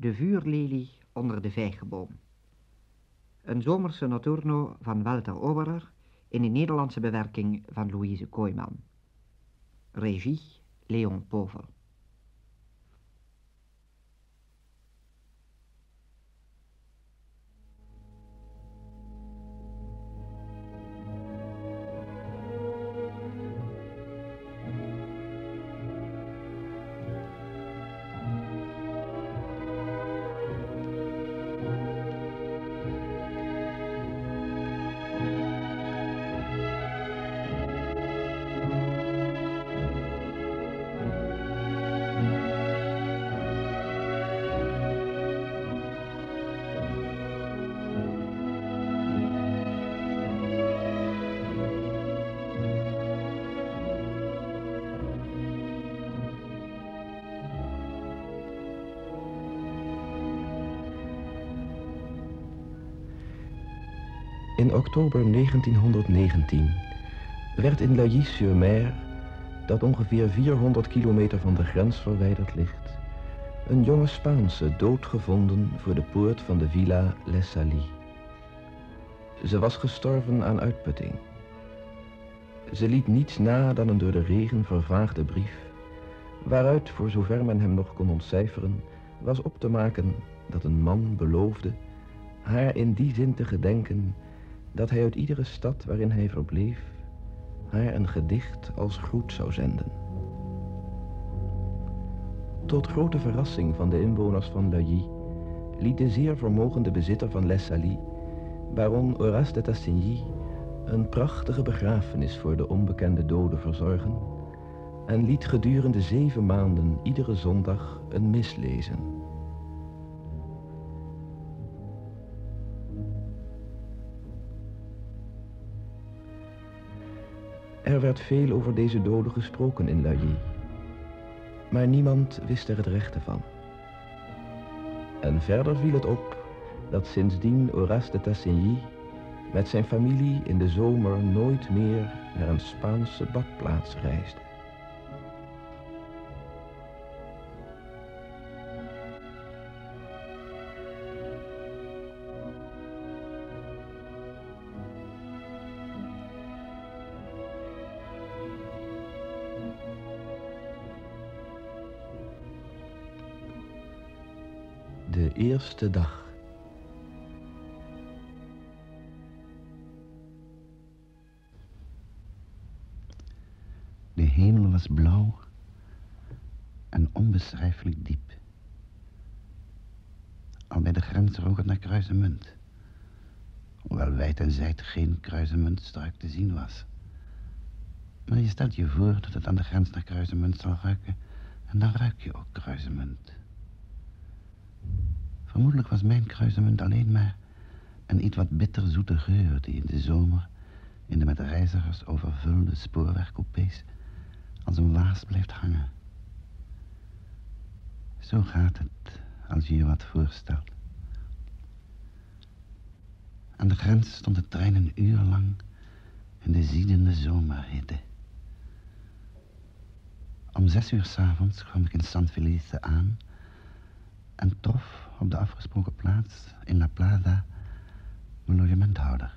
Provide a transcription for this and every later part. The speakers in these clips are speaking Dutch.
De vuurlelie onder de vijgenboom. Een zomerse notturno van Walter Oberer in een Nederlandse bewerking van Louise Kooijman. Regie Leon Povel. In oktober 1919 werd in Lailly-sur-Mer, dat ongeveer 400 kilometer van de grens verwijderd ligt, een jonge Spaanse doodgevonden voor de poort van de villa Les Salles. Ze was gestorven aan uitputting. Ze liet niets na dan een door de regen vervaagde brief, waaruit, voor zover men hem nog kon ontcijferen, was op te maken dat een man beloofde haar in die zin te gedenken dat hij uit iedere stad waarin hij verbleef haar een gedicht als groet zou zenden. Tot grote verrassing van de inwoners van Lailly liet de zeer vermogende bezitter van Les Salles, baron Horace de Tassigny, een prachtige begrafenis voor de onbekende dode verzorgen en liet gedurende 7 maanden iedere zondag een mis lezen. Er werd veel over deze dode gesproken in Lailly, maar niemand wist er het rechte van. En verder viel het op dat sindsdien Horace de Tassigny met zijn familie in de zomer nooit meer naar een Spaanse badplaats reisde. De eerste dag. De hemel was blauw en onbeschrijfelijk diep. Al bij de grens rook het naar Kruisemunt, hoewel wijd en zijd geen Kruisemuntstruik te zien was. Maar je stelt je voor dat het aan de grens naar Kruisemunt zal ruiken, en dan ruik je ook Kruisemunt. Vermoedelijk was mijn Kruisemunt alleen maar een iets wat bitterzoete geur die in de zomer in de met reizigers overvulde spoorwegcoupés als een waas blijft hangen. Zo gaat het als je je wat voorstelt. Aan de grens stond de trein een uur lang in de ziedende zomerhitte. Om 6 uur 's avonds kwam ik in San Felice aan en trof op de afgesproken plaats in La Plaza mijn logementhouder.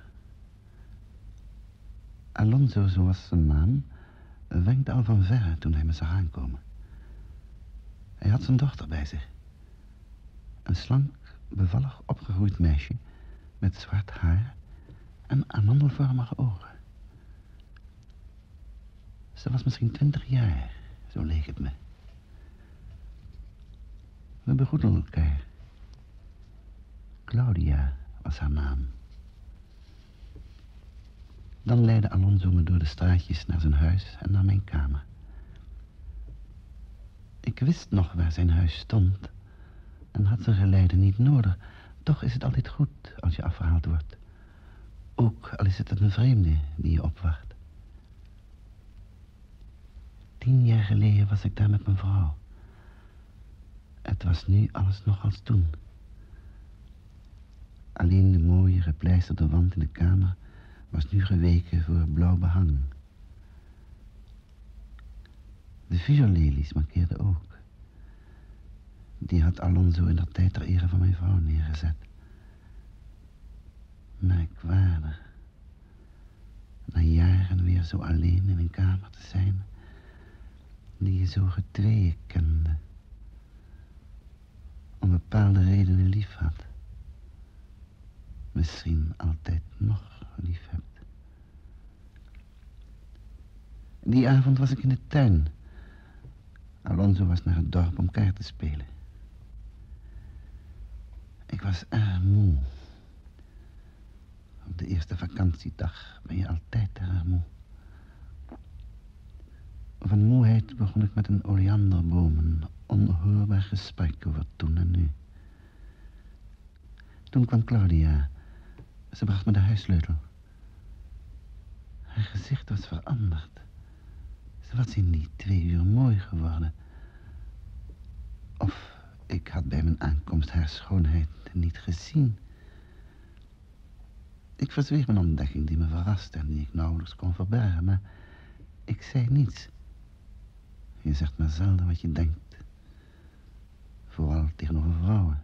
Alonso, zo was zijn naam, wenkte al van verre toen hij me zag aankomen. Hij had zijn dochter bij zich. Een slank, bevallig opgegroeid meisje met zwart haar en amandelvormige ogen. Ze was misschien 20 jaar, zo leek het me. We begroetten elkaar. Claudia was haar naam. Dan leidde Alonso me door de straatjes naar zijn huis en naar mijn kamer. Ik wist nog waar zijn huis stond en had zijn geleide niet nodig. Toch is het altijd goed als je afgehaald wordt. Ook al is het een vreemde die je opwacht. 10 jaar geleden was ik daar met mijn vrouw. Het was nu alles nog als toen. Alleen de mooie gepleisterde wand in de kamer was nu geweken voor blauw behang. De vuurlelies markeerden ook. Die had Alonso in der tijd ter ere van mijn vrouw neergezet. Merkwaardig. Na jaren weer zo alleen in een kamer te zijn die je zo getweeën kende. Om bepaalde redenen lief had. Misschien altijd nog lief hebt. Die avond was ik in de tuin. Alonso was naar het dorp om kaart te spelen. Ik was erg moe. Op de eerste vakantiedag ben je altijd erg moe. Van moeheid begon ik met een oleanderboom een onhoorbaar gesprek over toen en nu. Toen kwam Claudia. Ze bracht me de huissleutel. Haar gezicht was veranderd. Ze was in die 2 uur mooi geworden. Of ik had bij mijn aankomst haar schoonheid niet gezien. Ik verzweeg een ontdekking die me verraste en die ik nauwelijks kon verbergen, maar ik zei niets. Je zegt maar zelden wat je denkt. Vooral tegenover vrouwen.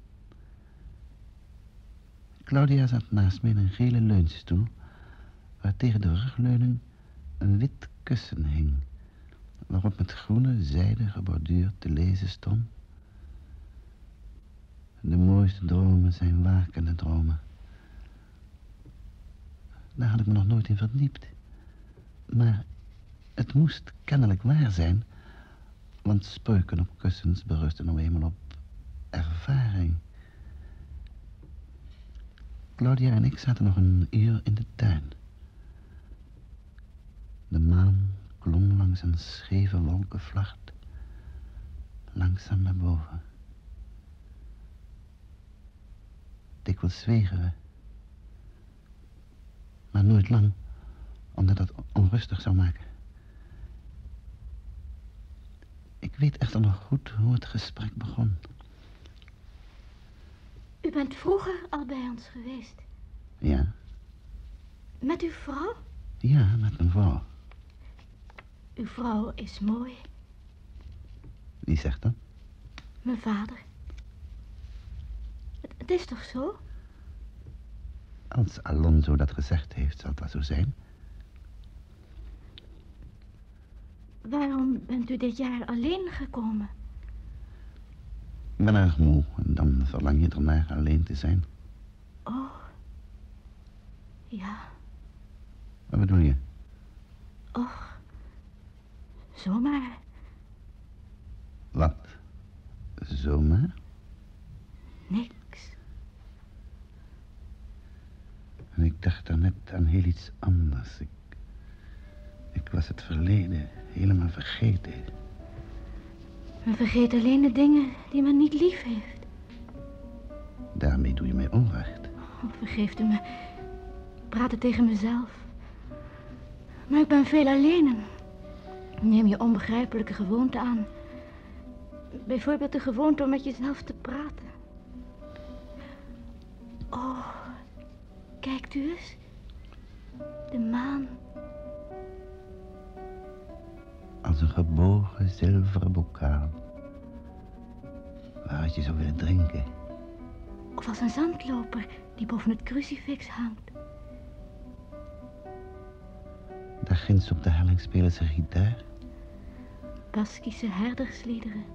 Claudia zat naast me in een gele leunstoel, waar tegen de rugleuning een wit kussen hing, waarop met groene zijde geborduurd te lezen stond: de mooiste dromen zijn wakende dromen. Daar had ik me nog nooit in verdiept. Maar het moest kennelijk waar zijn, want spreuken op kussens berusten nou eenmaal op ervaring. Claudia en ik zaten nog een uur in de tuin. De maan klom langs een scheve wolkenvlacht, langzaam naar boven. Dikwijls zwegen we, maar nooit lang, omdat dat onrustig zou maken. Ik weet echter nog goed hoe het gesprek begon. U bent vroeger al bij ons geweest. Ja? Met uw vrouw? Ja, met mijn vrouw. Uw vrouw is mooi. Wie zegt dat? Mijn vader. Het is toch zo? Als Alonso dat gezegd heeft, zal het wel zo zijn. Waarom bent u dit jaar alleen gekomen? Ik ben erg moe en dan verlang je ernaar alleen te zijn. Oh. Ja. Wat bedoel je? Och. Zomaar. Wat? Zomaar? Niks. En ik dacht daarnet aan heel iets anders. Ik was het verleden helemaal vergeten. Men vergeet alleen de dingen die men niet lief heeft. Daarmee doe je mij onrecht. Oh, vergeeft u me. Ik praat tegen mezelf. Maar ik ben veel alleen en neem je onbegrijpelijke gewoonte aan. Bijvoorbeeld de gewoonte om met jezelf te praten. Oh, kijkt u eens. De maan. Als een gebogen zilveren bokaal. Waaruit je zou willen drinken. Of als een zandloper die boven het crucifix hangt. Daar ginds op de helling spelen ze gitaar. Baskische herdersliederen.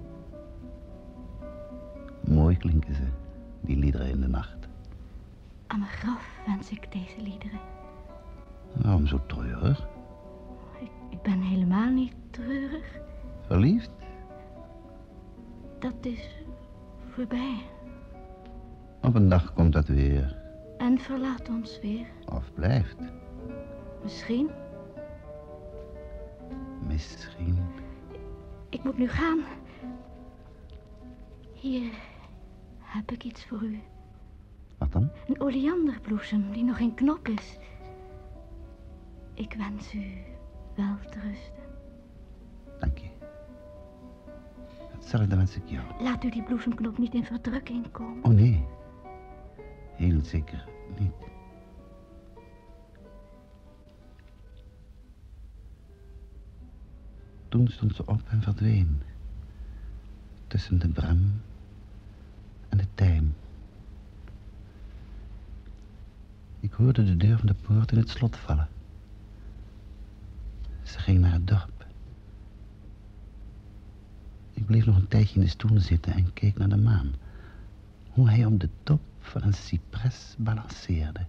Mooi klinken ze, die liederen in de nacht. Aan mijn graf wens ik deze liederen. Waarom zo treurig? Ik ben helemaal niet treurig. Verliefd? Dat is voorbij. Op een dag komt dat weer. En verlaat ons weer. Of blijft. Misschien. Misschien. Ik moet nu gaan. Hier heb ik iets voor u. Wat dan? Een oleanderbloesem die nog in knop is. Ik wens u wel te rusten. Dank je. Hetzelfde wens ik jou. Laat u die bloesemknop niet in verdrukking komen. Oh nee. Heel zeker niet. Toen stond ze op en verdween. Tussen de bram hoorde de deur van de poort in het slot vallen. Ze ging naar het dorp. Ik bleef nog een tijdje in de stoel zitten en keek naar de maan. Hoe hij op de top van een cypres balanceerde.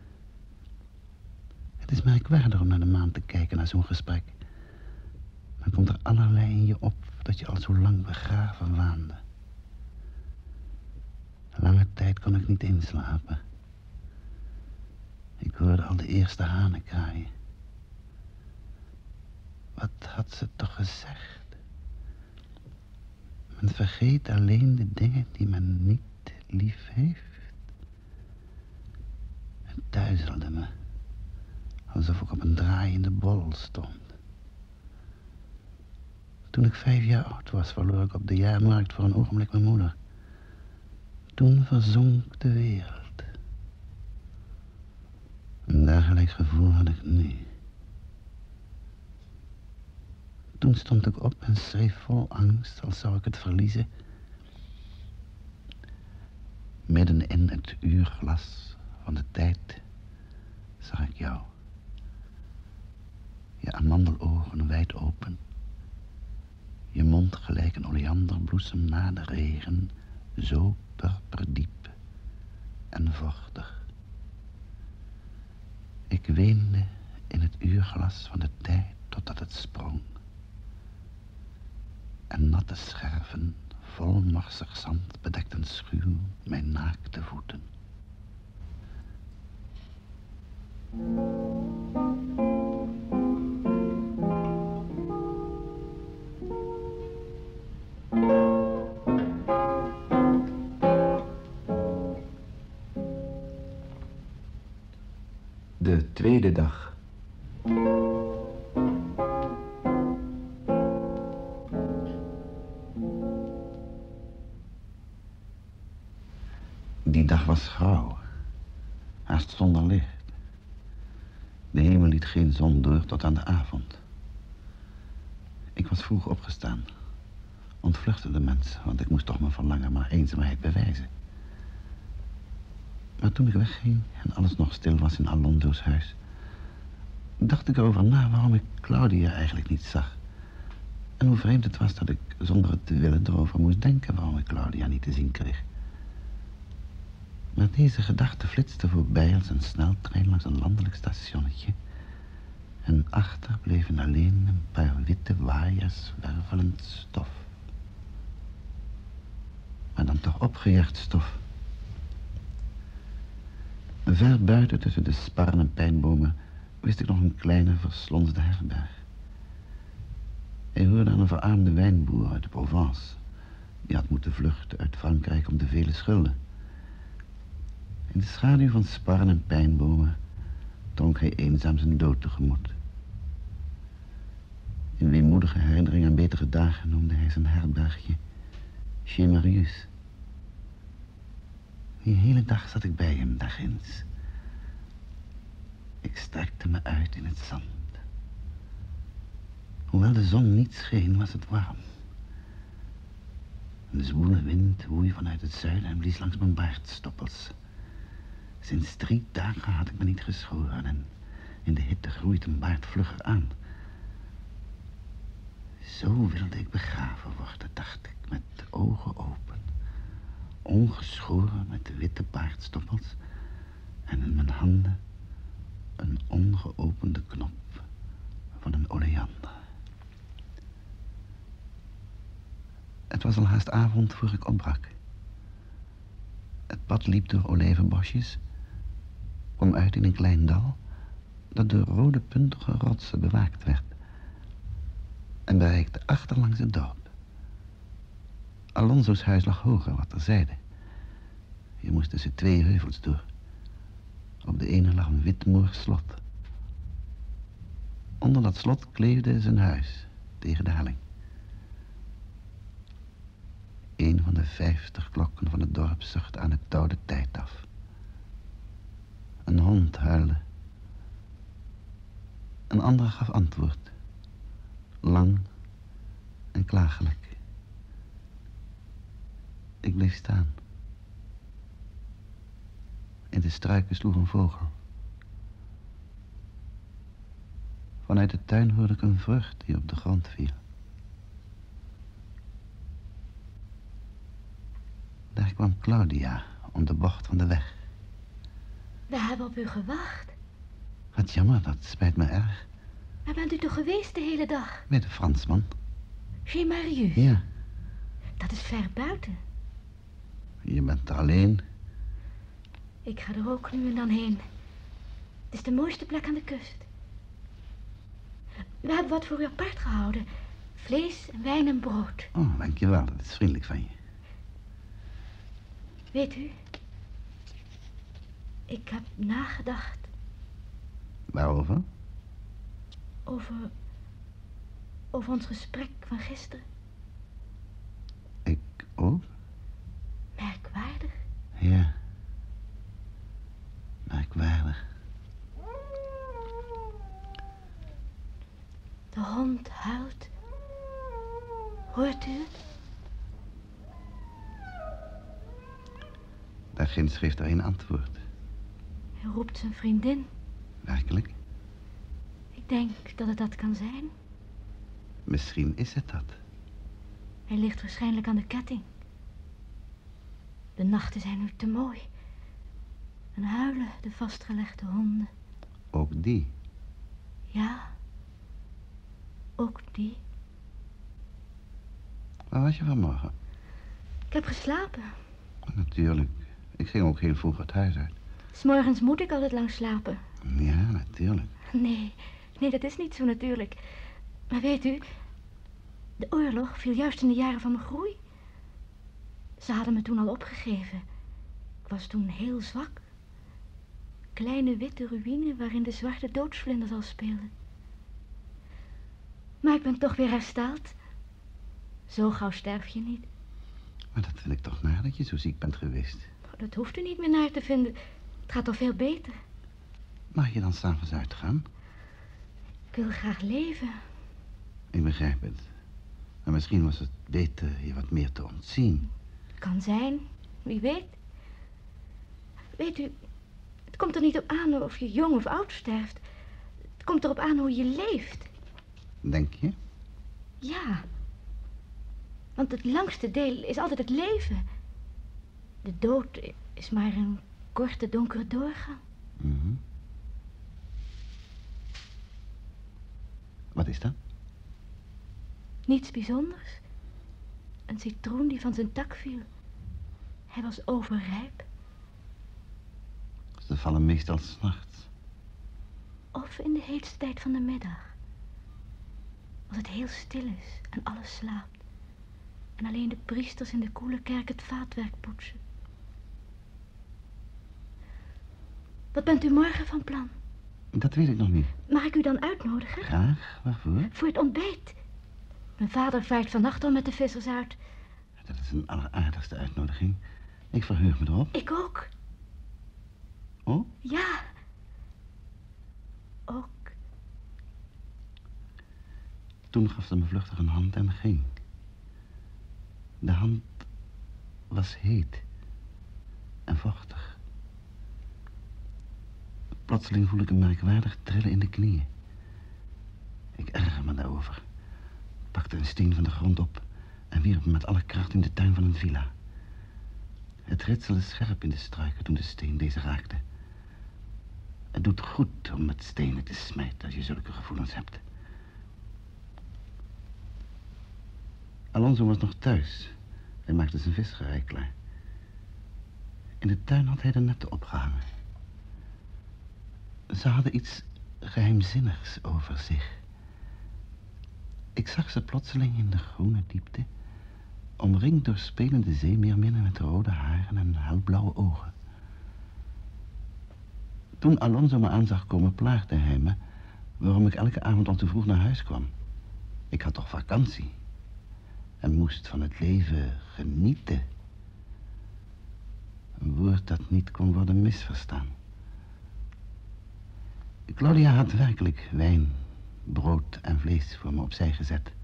Het is merkwaardig om naar de maan te kijken na zo'n gesprek. Dan komt er allerlei in je op dat je al zo lang begraven waande. Lange tijd kon ik niet inslapen. Ik hoorde al de eerste hanen kraaien. Wat had ze toch gezegd? Men vergeet alleen de dingen die men niet lief heeft. Het duizelde me, alsof ik op een draaiende bol stond. Toen ik 5 jaar oud was, verloor ik op de jaarmarkt voor een ogenblik mijn moeder. Toen verzonk de wereld. Een dergelijk gevoel had ik nu. Toen stond ik op en schreef vol angst, als zou ik het verliezen. Midden in het uurglas van de tijd zag ik jou. Je amandelogen wijd open. Je mond gelijk een oleanderbloesem na de regen, zo purperdiep en vochtig. Ik weende in het uurglas van de tijd totdat het sprong. En natte scherven, vol morsig zand, bedekten schuw mijn naakte voeten. De tweede dag. Die dag was grauw, haast zonder licht. De hemel liet geen zon door tot aan de avond. Ik was vroeg opgestaan, ontvluchtte de mens, want ik moest toch mijn verlangen maar eenzaamheid bewijzen. Maar toen ik wegging en alles nog stil was in Alonso's huis, dacht ik erover na waarom ik Claudia eigenlijk niet zag. En hoe vreemd het was dat ik zonder het te willen erover moest denken waarom ik Claudia niet te zien kreeg. Maar deze gedachte flitste voorbij als een sneltrein langs een landelijk stationnetje. En achter bleven alleen een paar witte waaiers wervelend stof. Maar dan toch opgejaagd stof. Ver buiten tussen de sparren en pijnbomen wist ik nog een kleine verslonsde herberg. Hij hoorde aan een verarmde wijnboer uit de Provence. Die had moeten vluchten uit Frankrijk om de vele schulden. In de schaduw van sparren en pijnbomen dronk hij eenzaam zijn dood tegemoet. In weemoedige herinnering aan betere dagen noemde hij zijn herbergje Chez Marius. Die hele dag zat ik bij hem, daar ginds. Ik strekte me uit in het zand. Hoewel de zon niet scheen, was het warm. Een zwoele wind woei vanuit het zuiden en blies langs mijn baardstoppels. Sinds 3 dagen had ik me niet geschoren en in de hitte groeit een baard vlugger aan. Zo wilde ik begraven worden, dacht ik, met de ogen open. Ongeschoren met de witte baardstoppels en in mijn handen een ongeopende knop van een oleander. Het was al haast avond voor ik opbrak. Het pad liep door olijvenbosjes, kwam uit in een klein dal dat door rode puntige rotsen bewaakt werd en bereikte achterlangs het dorp. Alonso's huis lag hoger, wat terzijde. Je moest tussen 2 heuvels door. Op de ene lag een wit Moors slot. Onder dat slot kleefde zijn huis tegen de helling. Een van de 50 klokken van het dorp zuchtte aan het touw de tijd af. Een hond huilde. Een andere gaf antwoord. Lang en klagelijk. Ik bleef staan. In de struiken sloeg een vogel. Vanuit de tuin hoorde ik een vrucht die op de grond viel. Daar kwam Claudia om de bocht van de weg. We hebben op u gewacht. Wat jammer, dat spijt me erg. Waar bent u toch geweest de hele dag? Bij de Fransman. Chez Marius? Ja, Dat is ver buiten. je bent er alleen. Ik ga er ook nu en dan heen. Het is de mooiste plek aan de kust. We hebben wat voor u apart gehouden. Vlees, wijn en brood. Oh, dankjewel, dat is vriendelijk van je. Weet u, ik heb nagedacht Waarover? over ons gesprek van gisteren. Ik ook? Merkwaardig. Ja. Merkwaardig. De hond huilt. Hoort u het? Daar ginds geeft er een antwoord. Hij roept zijn vriendin. Werkelijk? Ik denk dat het dat kan zijn. Misschien is het dat. Hij ligt waarschijnlijk aan de ketting. De nachten zijn nu te mooi. En huilen de vastgelegde honden. Ook die. Ja, ook die. Waar was je vanmorgen? Ik heb geslapen. Natuurlijk. Ik ging ook heel vroeg het huis uit. 'S Morgens moet ik altijd lang slapen. Ja, natuurlijk. Nee, dat is niet zo natuurlijk. Maar weet u, de oorlog viel juist in de jaren van mijn groei. Ze hadden me toen al opgegeven. Ik was toen heel zwak. Kleine witte ruïne waarin de zwarte doodsvlinders al speelden. Maar ik ben toch weer hersteld. Zo gauw sterf je niet. Maar dat vind ik toch naar dat je zo ziek bent geweest. Dat hoeft u niet meer naar te vinden. Het gaat toch veel beter. Mag je dan 's avonds uitgaan? Ik wil graag leven. Ik begrijp het. Maar misschien was het beter je wat meer te ontzien. Kan zijn, wie weet. Weet u, het komt er niet op aan of je jong of oud sterft. Het komt erop aan hoe je leeft. Denk je? Ja. Want het langste deel is altijd het leven. De dood is maar een korte, donkere doorgang. Mhm. Wat is dat? Niets bijzonders. Een citroen die van zijn tak viel. Hij was overrijp. Ze vallen meestal 's nachts. Of in de heetste tijd van de middag. Als het heel stil is en alles slaapt. En alleen de priesters in de koele kerk het vaatwerk poetsen. Wat bent u morgen van plan? Dat weet ik nog niet. Mag ik u dan uitnodigen? Graag, waarvoor? Voor het ontbijt. Mijn vader vaart vannacht al met de vissers uit. Dat is een alleraardigste uitnodiging. Ik verheug me erop. Ik ook. Oh? Ja. Ook. Toen gaf ze me vluchtig een hand en ging. De hand was heet en vochtig. Plotseling voel ik een merkwaardig trillen in de knieën. Ik erger me daarover. Pakte een steen van de grond op en wierp hem met alle kracht in de tuin van een villa. Het ritselde scherp in de struiken toen de steen deze raakte. Het doet goed om met stenen te smijten als je zulke gevoelens hebt. Alonso was nog thuis. Hij maakte zijn visserij klaar. In de tuin had hij de netten opgehangen. Ze hadden iets geheimzinnigs over zich. Ik zag ze plotseling in de groene diepte, omringd door spelende zeemeerminnen met rode haren en helblauwe ogen. Toen Alonso me aan zag komen, plaagde hij me waarom ik elke avond al te vroeg naar huis kwam. Ik had toch vakantie en moest van het leven genieten. Een woord dat niet kon worden misverstaan. Claudia had werkelijk wijn, brood en vlees voor me opzij gezet.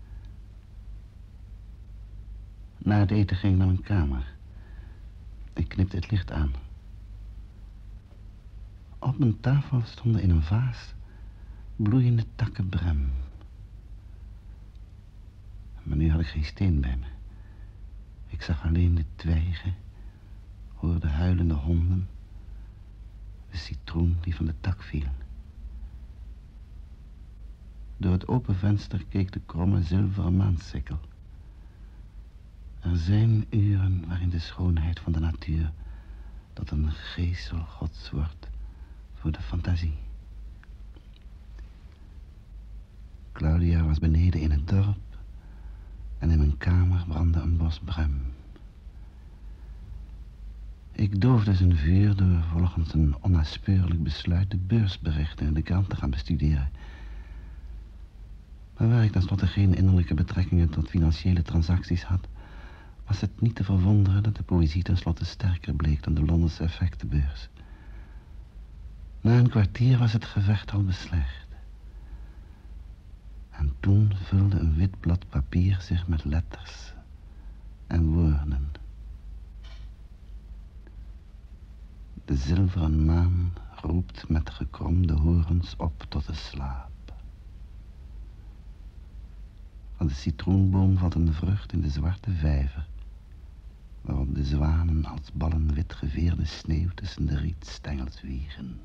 Na het eten ging ik naar mijn kamer. Ik knipte het licht aan. Op mijn tafel stonden in een vaas bloeiende takken brem. Maar nu had ik geen steen bij me. Ik zag alleen de twijgen, hoorde huilende honden, de citroen die van de tak viel. Door het open venster keek de kromme zilveren maansikkel. Er zijn uren waarin de schoonheid van de natuur tot een geesel gods wordt voor de fantasie. Claudia was beneden in het dorp en in mijn kamer brandde een bos brem. Ik doofde zijn vuur door volgens een onnaspeurlijk besluit de beursberichten in de krant te gaan bestuderen. Maar waar ik tenslotte geen innerlijke betrekkingen tot financiële transacties had, was het niet te verwonderen dat de poëzie tenslotte sterker bleek dan de Londense effectenbeurs. Na een kwartier was het gevecht al beslecht. En toen vulde een wit blad papier zich met letters en woorden. De zilveren maan roept met gekromde horens op tot de slaap. Van de citroenboom valt een vrucht in de zwarte vijver, waarop de zwanen als ballen wit geveerde sneeuw tussen de rietstengels wiegen.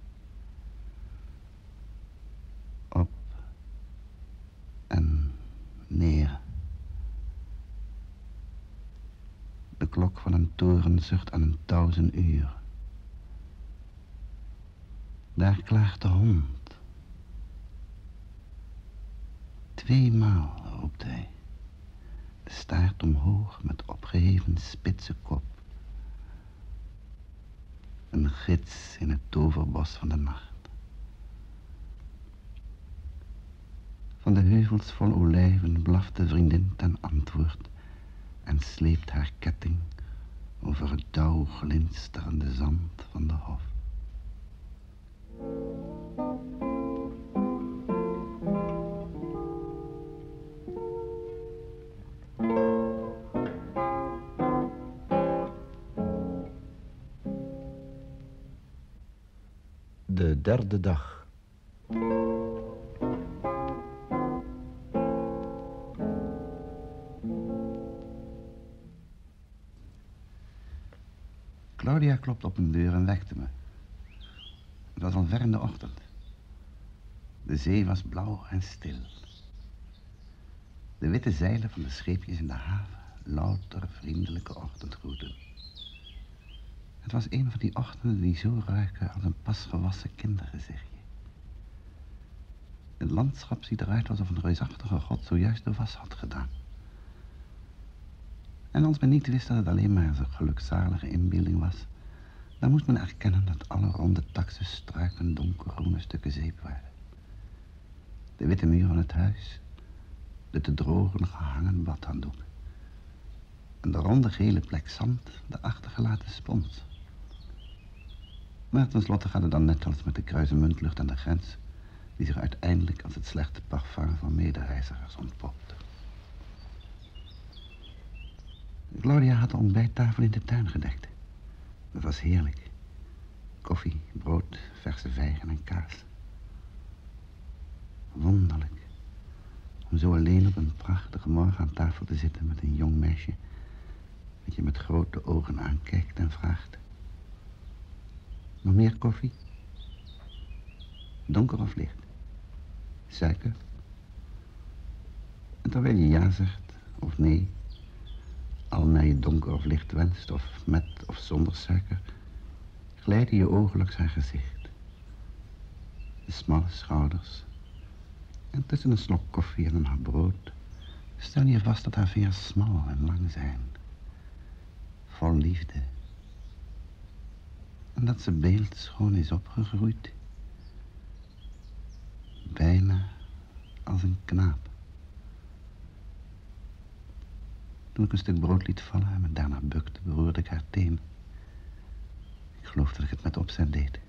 Op en neer. De klok van een toren zucht aan een 1000 uur. Daar klaagt de hond. 2 maal roept hij, de staart omhoog met opgeheven spitse kop. Een gids in het toverbos van de nacht. Van de heuvels vol olijven blaft de vriendin ten antwoord en sleept haar ketting over het dauw glinsterende zand van de hof. De derde dag. Claudia klopte op een deur en wekte me. Het was al ver in de ochtend. De zee was blauw en stil. De witte zeilen van de scheepjes in de haven, louter vriendelijke ochtendgroeten. Het was een van die ochtenden die zo ruiken als een pasgewassen kindergezichtje. Het landschap ziet eruit alsof een reusachtige god zojuist de was had gedaan. En als men niet wist dat het alleen maar een gelukzalige inbeelding was, dan moest men erkennen dat alle ronde takse struiken donkergroene stukken zeep waren. De witte muur van het huis, de te drogen gehangen badhanddoek. En de ronde gele plek zand, de achtergelaten spons. Maar tenslotte gaat het dan net als met de kruisemuntlucht aan de grens, die zich uiteindelijk als het slechte parfum van medereizigers ontpopt. Claudia had de ontbijttafel in de tuin gedekt. Dat was heerlijk. Koffie, brood, verse vijgen en kaas. Wonderlijk om zo alleen op een prachtige morgen aan tafel te zitten met een jong meisje dat je met grote ogen aankijkt en vraagt: nog meer koffie? Donker of licht? Suiker? En terwijl je ja zegt of nee, al naar je donker of licht wenst, of met of zonder suiker, glijden je ogen langs haar gezicht. De smalle schouders. En tussen een slok koffie en een hap brood stel je vast dat haar vingers smal en lang zijn. Vol liefde. En dat ze beeldschoon is opgegroeid. Bijna als een knaap. Toen ik een stuk brood liet vallen en me daarna bukte, beroerde ik haar teen. Ik geloof dat ik het met opzet deed.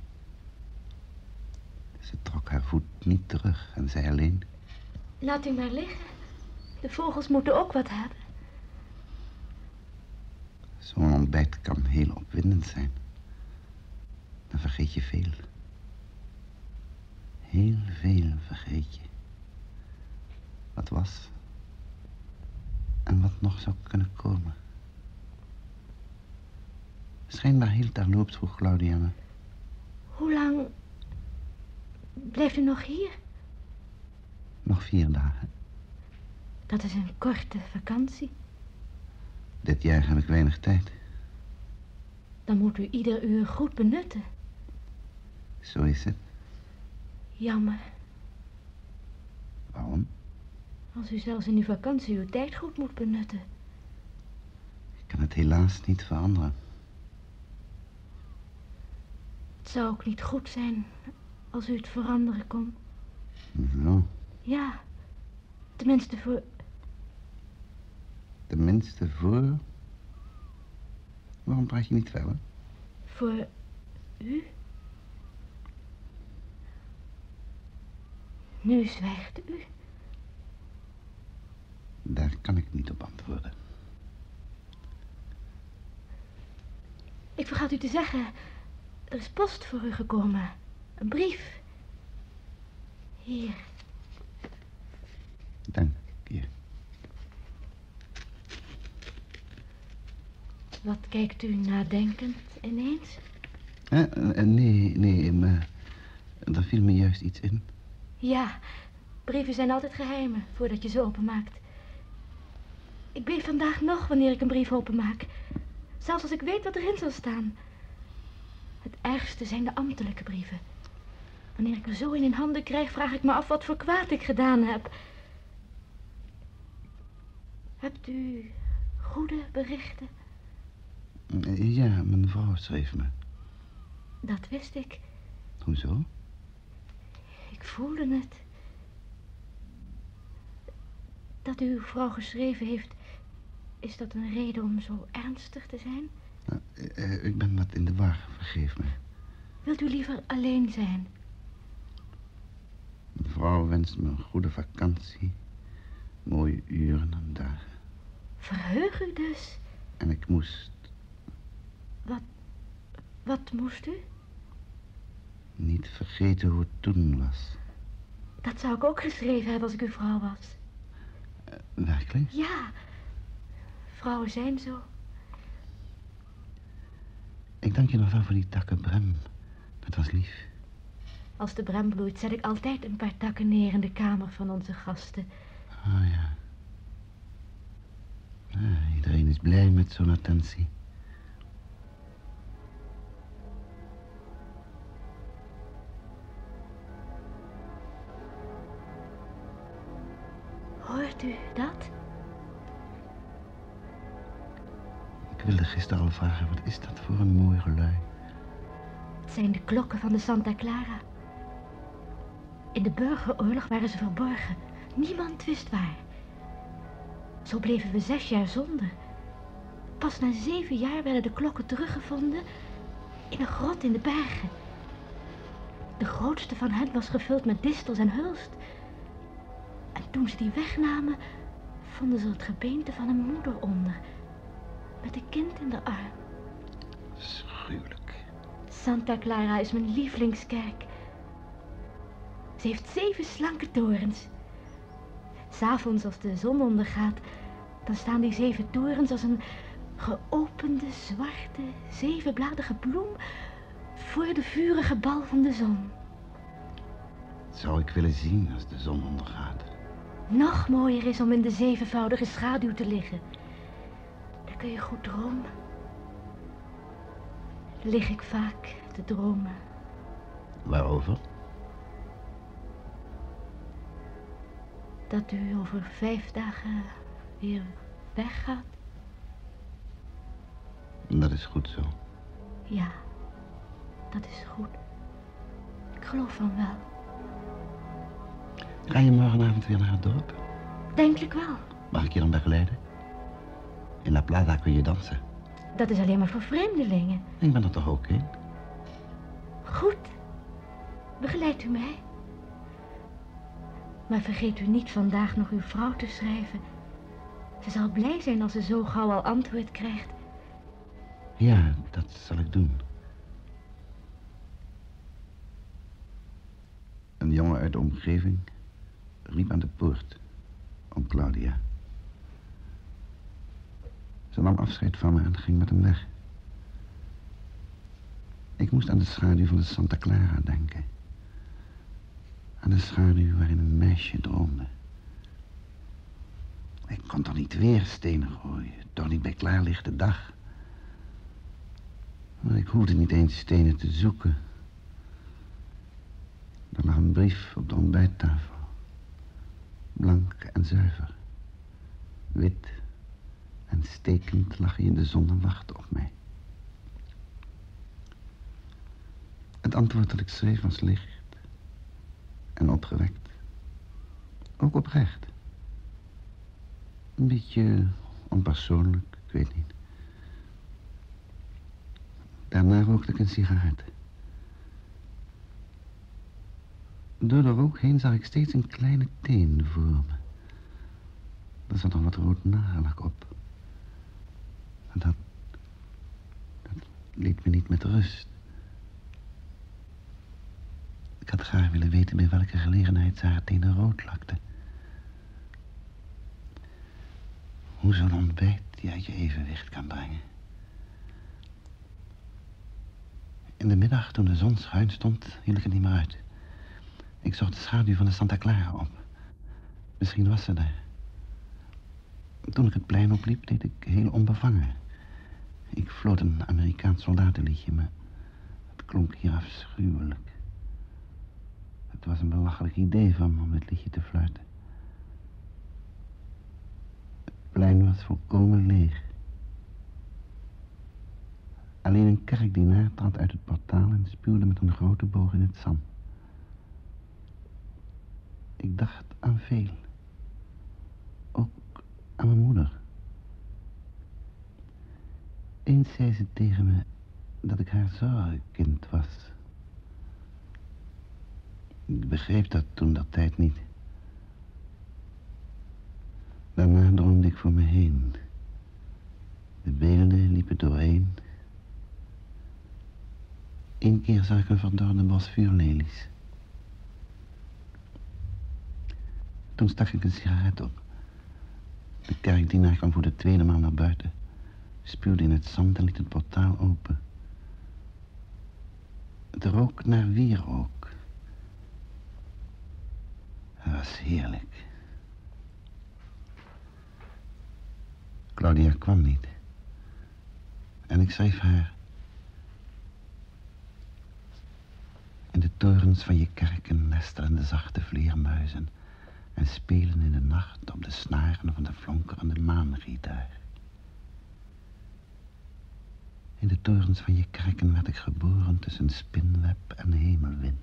Ze trok haar voet niet terug en zei alleen: Laat u maar liggen. De vogels moeten ook wat hebben. Zo'n ontbijt kan heel opwindend zijn. Dan vergeet je veel. Heel veel vergeet je. Wat was en wat nog zou kunnen komen. Schijnbaar heel terloops, vroeg Claudia me. Hoe lang blijft u nog hier? Nog 4 dagen. Dat is een korte vakantie. Dit jaar heb ik weinig tijd. Dan moet u ieder uur goed benutten. Zo is het. Jammer. Waarom? Als u zelfs in uw vakantie uw tijd goed moet benutten. Ik kan het helaas niet veranderen. Het zou ook niet goed zijn als u het veranderen kon. Zo. Ja, tenminste voor... Tenminste voor... Waarom praat je niet verder? voor u? Nu zwijgt u. Daar kan ik niet op antwoorden. Ik vergat u te zeggen, er is post voor u gekomen. Een brief. Hier. Dank je. Wat kijkt u nadenkend ineens? Nee, maar er viel me juist iets in. Ja, brieven zijn altijd geheimen voordat je ze openmaakt. Ik beef vandaag nog wanneer ik een brief openmaak. Zelfs als ik weet wat erin zal staan. Het ergste zijn de ambtelijke brieven. Wanneer ik er zo in handen krijg, vraag ik me af wat voor kwaad ik gedaan heb. Hebt u goede berichten? Ja, mijn vrouw schreef me. Dat wist ik. Hoezo? Ik voelde het. Dat uw vrouw geschreven heeft, is dat een reden om zo ernstig te zijn? Ik ben wat in de war, vergeef me. Wilt u liever alleen zijn? Mijn vrouw wenst me een goede vakantie. Mooie uren en dagen. Verheug u dus. En ik moest Wat moest u? niet vergeten hoe het toen was. Dat zou ik ook geschreven hebben als ik uw vrouw was. Werkelijk? Ja, vrouwen zijn zo. Ik dank je nog wel voor die takken brem. Dat was lief. Als de brem bloeit, zet ik altijd een paar takken neer in de kamer van onze gasten. Oh ja. Iedereen is blij met zo'n attentie. Hoort u dat? Ik wilde gisteren al vragen, wat is dat voor een mooi gelui? Het zijn de klokken van de Santa Clara. In de burgeroorlog waren ze verborgen. Niemand wist waar. Zo bleven we 6 jaar zonder. Pas na 7 jaar werden de klokken teruggevonden in een grot in de bergen. De grootste van hen was gevuld met distels en hulst. En toen ze die wegnamen, vonden ze het gebeente van een moeder onder. Met een kind in de arm. Schuwelijk. Santa Clara is mijn lievelingskerk. Ze heeft 7 slanke torens. 'S Avonds als de zon ondergaat, dan staan die 7 torens als een geopende, zwarte, 7-bladige bloem voor de vurige bal van de zon. Dat zou ik willen zien als de zon ondergaat. Nog mooier is om in de 7voudige schaduw te liggen. Daar kun je goed dromen. Daar lig ik vaak te dromen. Waarover? Dat u over 5 dagen weer weggaat. Dat is goed zo. Ja, dat is goed. Ik geloof van wel. Ga je morgenavond weer naar het dorp? Denkelijk wel. Mag ik je dan begeleiden? In La Plata kun je dansen. Dat is alleen maar voor vreemdelingen. Ik ben er toch ook in? Goed. Begeleidt u mij. Maar vergeet u niet vandaag nog uw vrouw te schrijven. Ze zal blij zijn als ze zo gauw al antwoord krijgt. Ja, dat zal ik doen. En jongen uit de omgeving riep aan de poort om Claudia. Ze nam afscheid van me en ging met hem weg. Ik moest aan de schaduw van de Santa Clara denken. Aan de schaduw waarin een meisje droomde. Ik kon toch niet weer stenen gooien, toch niet bij klaarlichte dag. Maar ik hoefde niet eens stenen te zoeken. Er lag een brief op de ontbijttafel. Blank en zuiver. Wit en stekend lag hij in de zon en wachtte op mij. Het antwoord dat ik schreef was licht en opgewekt. Ook oprecht. Een beetje onpersoonlijk, ik weet niet. Daarna rookte ik een sigaret. Door de rook heen zag ik steeds een kleine teen voor me. Er zat nog wat rood nagellak op. En dat liet me niet met rust. Ik had graag willen weten bij welke gelegenheid ze haar tenen rood lakte. Hoe zo'n ontbijt je uit je evenwicht kan brengen. In de middag, toen de zon schuin stond, hield ik het niet meer uit. Ik zocht de schaduw van de Santa Clara op. Misschien was ze daar. Toen ik het plein opliep, deed ik heel onbevangen. Ik floot een Amerikaans soldatenliedje, maar het klonk hier afschuwelijk. Het was een belachelijk idee van me om dit liedje te fluiten. Het plein was volkomen leeg. Alleen een kerkdienaar trad uit het portaal en spuwde met een grote boog in het zand. Ik dacht aan veel. Ook aan mijn moeder. Eens zei ze tegen me dat ik haar zorgenkind was. Ik begreep dat toen dat tijd niet. Daarna droomde ik voor me heen. De beelden liepen doorheen. Eén keer zag ik een verdorde bos vuurlelies. Toen stak ik een sigaret op. De kerkdienaar kwam voor de tweede maal naar buiten. Spuwde in het zand en liet het portaal open. Het rook naar wierook. Het was heerlijk. Claudia kwam niet. En ik schreef haar. In de torens van je kerken nestelen de zachte vleermuizen en spelen in de nacht op de snaren van de flonkerende maangitaar. In de torens van je kerken werd ik geboren tussen spinweb en hemelwind.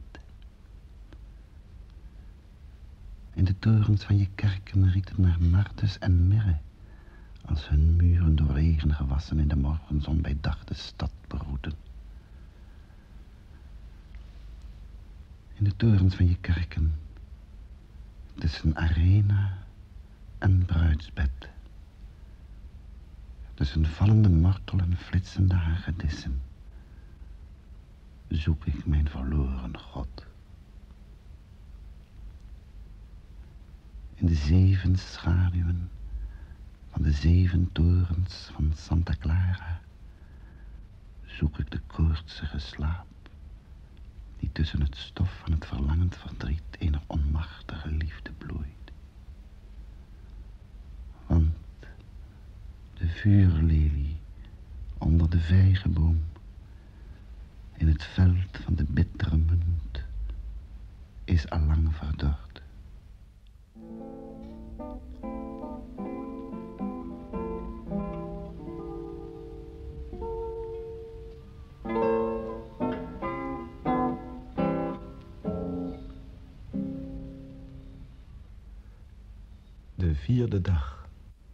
In de torens van je kerken riet het naar nartes en mirre, als hun muren door regen gewassen in de morgenzon bij dag de stad begroeten. In de torens van je kerken, tussen arena en bruidsbed, tussen vallende mortel en flitsende hagedissen, zoek ik mijn verloren God. In de 7 schaduwen van de 7 torens van Santa Clara zoek ik de koortsige slaap die tussen het stof van het verlangend verdriet ener onmachtige liefde bloeit. Want de vuurlelie onder de vijgenboom in het veld van de bittere munt is allang verdord. De 4e dag.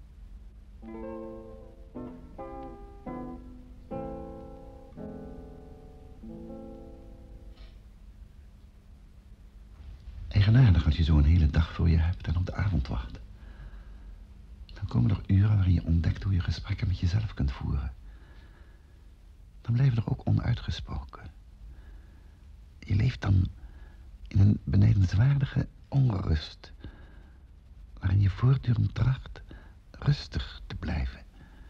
Eigenaardig als je zo een hele dag voor je hebt en op de avond wacht. Dan komen er uren waarin je ontdekt hoe je gesprekken met jezelf kunt voeren. Dan blijven er ook onuitgesproken. Je leeft dan In een benijdenswaardige onrust, waarin je voortdurend tracht rustig te blijven.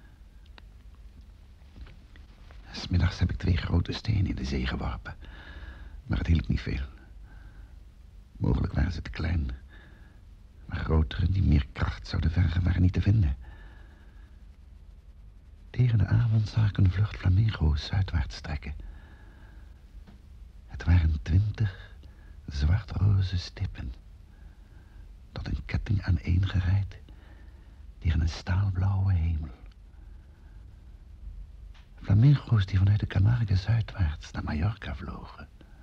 'S Middags heb ik 2 grote stenen in de zee geworpen, maar het hielp niet veel. Mogelijk waren ze te klein, maar grotere die meer kracht zouden vergen waren niet te vinden. Tegen de avond zag ik een vlucht flamingo's zuidwaarts trekken. Het waren 20 zwartroze stippen, tot een ketting aaneengereid tegen een staalblauwe hemel. Flamingo's die vanuit de Camargue zuidwaarts naar Mallorca vlogen.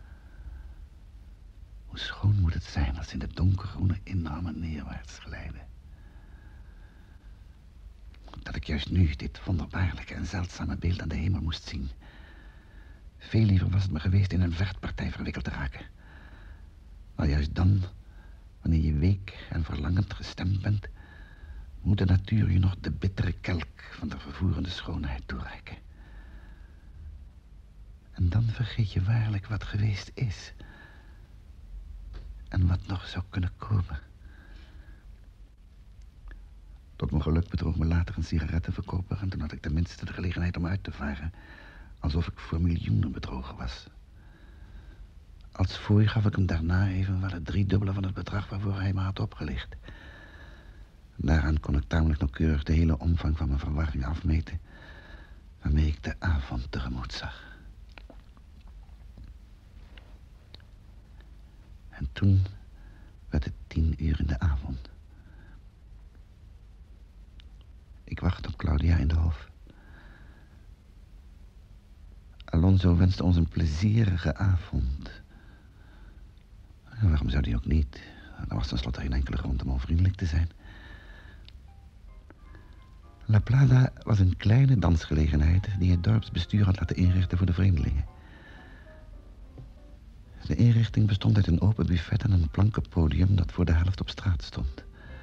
Hoe schoon moet het zijn als ze in de donkergroene inhammen neerwaarts glijden. Dat ik juist nu dit wonderbaarlijke en zeldzame beeld aan de hemel moest zien. Veel liever was het me geweest in een vechtpartij verwikkeld te raken. Maar juist dan, wanneer je week en verlangend gestemd bent, moet de natuur je nog de bittere kelk van de vervoerende schoonheid toereiken. En dan vergeet je waarlijk wat geweest is. En wat nog zou kunnen komen. Tot mijn geluk bedroog me later een sigarettenverkoper en toen had ik tenminste de gelegenheid om uit te varen, alsof ik voor miljoenen bedrogen was. Als fooi gaf ik hem daarna even wel het 3-dubbele van het bedrag waarvoor hij me had opgelicht. Daaraan kon ik tamelijk nauwkeurig de hele omvang van mijn verwarring afmeten, waarmee ik de avond tegemoet zag. En toen werd het 10 uur in de avond. Ik wachtte op Claudia in de hof. Alonso wenste ons een plezierige avond. En waarom zou die ook niet? Er was tenslotte geen enkele grond om onvriendelijk te zijn. La Plata was een kleine dansgelegenheid die het dorpsbestuur had laten inrichten voor de vreemdelingen. De inrichting bestond uit een open buffet en een planken podium dat voor de helft op straat stond.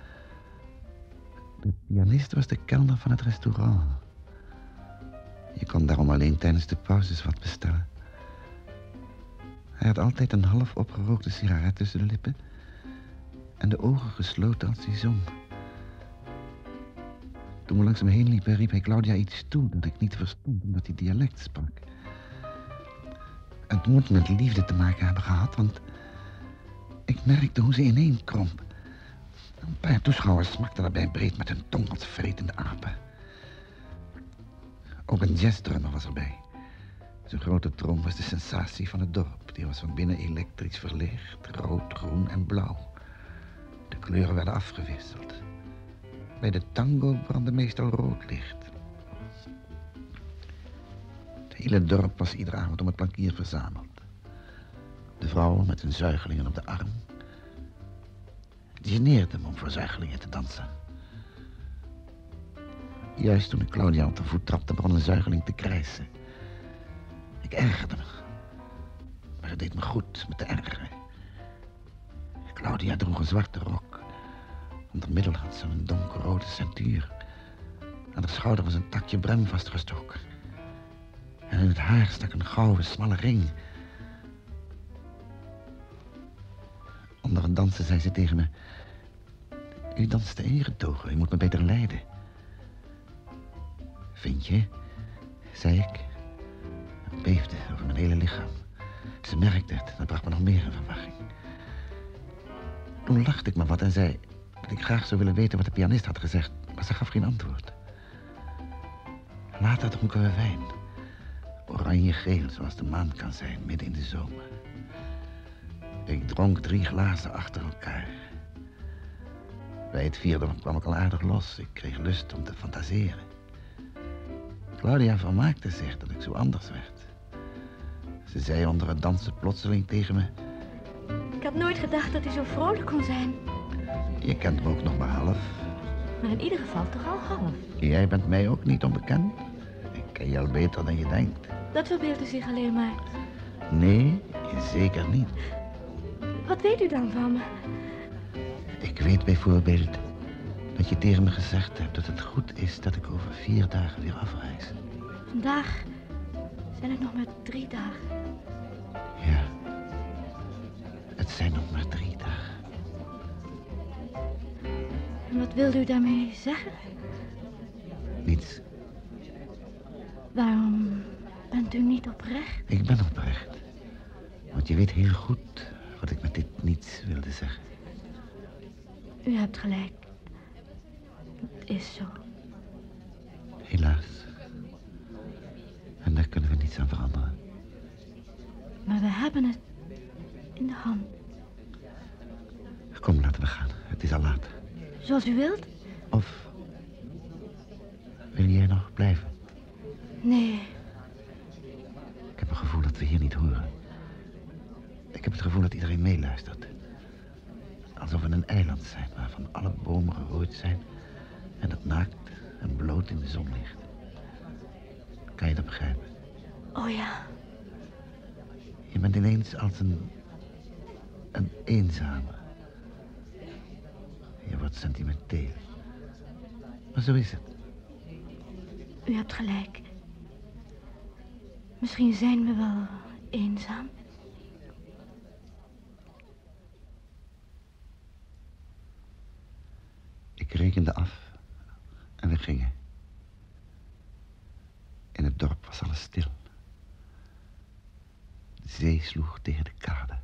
De pianist was de kelner van het restaurant. Je kon daarom alleen tijdens de pauzes wat bestellen. Hij had altijd een half opgerookte sigaret tussen de lippen en de ogen gesloten als hij zong. Toen we langs hem heen liepen, riep hij Claudia iets toe dat ik niet verstond omdat hij dialect sprak. Het moet met liefde te maken hebben gehad, want ik merkte hoe ze ineenkromp. Een paar toeschouwers smakten daarbij breed met hun tong als vretende apen. Ook een jazzdrummer was erbij. Zijn grote trom was de sensatie van het dorp. Die was van binnen elektrisch verlicht, rood, groen en blauw. De kleuren werden afgewisseld. Bij de tango brandde meestal rood licht. Het hele dorp was iedere avond om het plankier verzameld. De vrouwen met hun zuigelingen op de arm. Het geneerde hem om voor zuigelingen te dansen. Juist toen ik Claudia op de voet trapte, begon een zuigeling te krijsen. Ik ergerde me. Maar het deed me goed met te ergeren. Claudia droeg een zwarte rok. Onder middel had ze een donkerrode ceintuur. Aan haar schouder was een takje brem vastgestoken. En in het haar stak een gouden, smalle ring. Onder het dansen zei ze tegen me: "U danst te ingetogen, u moet me beter leiden." "Vind je?" zei ik. Ik beefde over mijn hele lichaam. Ze merkte het, dat bracht me nog meer in verwarring. Toen lachte ik me wat en zei dat ik graag zou willen weten wat de pianist had gezegd, maar ze gaf geen antwoord. Later dronken we wijn. Oranje-geel, zoals de maan kan zijn, midden in de zomer. Ik dronk 3 glazen achter elkaar. Bij het 4e kwam ik al aardig los. Ik kreeg lust om te fantaseren. Claudia vermaakte zich dat ik zo anders werd. Ze zei onder het dansen plotseling tegen me: Ik had nooit gedacht dat hij zo vrolijk kon zijn. "Je kent me ook nog maar half." Maar in ieder geval toch al half. "Jij bent mij ook niet onbekend. Ik ken je al beter dan je denkt." Dat verbeeldt u zich alleen maar. "Nee, zeker niet. Wat weet u dan van me? Ik weet bijvoorbeeld dat je tegen me gezegd hebt dat het goed is dat ik over 4 dagen weer afreis." Vandaag zijn het nog maar 3 dagen. Ja. Het zijn nog maar 3 dagen. En wat wilde u daarmee zeggen? Niets. Waarom bent u niet oprecht? Ik ben oprecht. Want je weet heel goed wat ik met dit niets wilde zeggen. U hebt gelijk. Het is zo. Helaas. En daar kunnen we niets aan veranderen. Maar we hebben het in de hand. Kom, laten we gaan. Het is al laat. Zoals u wilt? Of wil jij nog blijven? Nee. Ik heb een gevoel dat we hier niet horen. Ik heb het gevoel dat iedereen meeluistert. Alsof we een eiland zijn waarvan alle bomen gerooid zijn en dat naakt en bloot in de zon ligt. Kan je dat begrijpen? Oh ja. Je bent ineens als een eenzame. Je wordt sentimenteel. Maar zo is het. U hebt gelijk. Misschien zijn we wel eenzaam. Ik rekende af en we gingen. In het dorp was alles stil. De zee sloeg tegen de kade.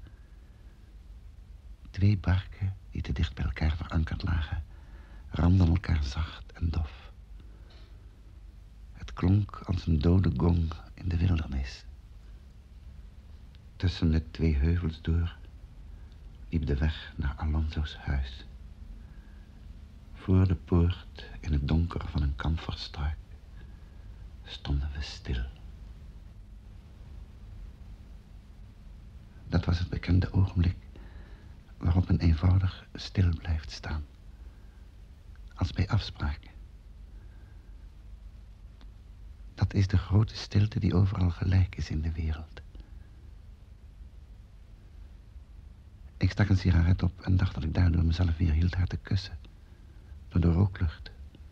2 barken die te dicht bij elkaar verankerd lagen, ramden elkaar zacht en dof. Het klonk als een dode gong in de wildernis. Tussen de 2 heuvels door liep de weg naar Alonso's huis. Voor de poort, in het donker van een kamferstruik, stonden we stil. Dat was het bekende ogenblik waarop men eenvoudig stil blijft staan. Als bij afspraken. Dat is de grote stilte die overal gelijk is in de wereld. Ik stak een sigaret op en dacht dat ik daardoor mezelf weer hield haar te kussen. Door de rooklucht.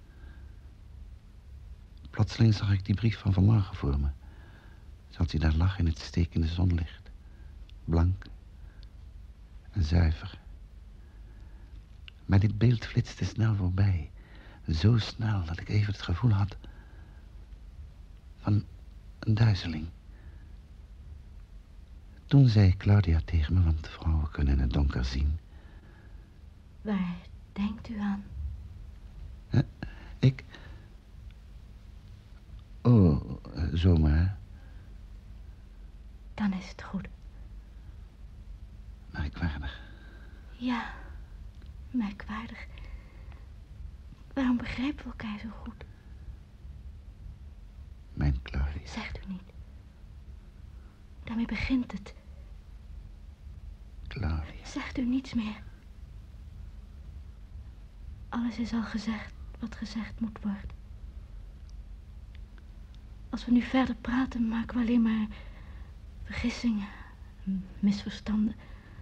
Plotseling zag ik die brief van vanmorgen voor me. Zoals hij daar lag in het stekende zonlicht. Blank en zuiver. Maar dit beeld flitste snel voorbij. Zo snel dat ik even het gevoel had van een duizeling. Toen zei Claudia tegen me, want vrouwen kunnen in het donker zien. Waar denkt u aan? Ik... Oh, zomaar. Dan is het goed. Merkwaardig. Ja, merkwaardig. Waarom begrijpen we elkaar zo goed? Mijn Claudia. Zegt u niet. Daarmee begint het. Claudia. Zegt u niets meer. Alles is al gezegd wat gezegd moet worden. Als we nu verder praten, maken we alleen maar vergissingen, misverstanden.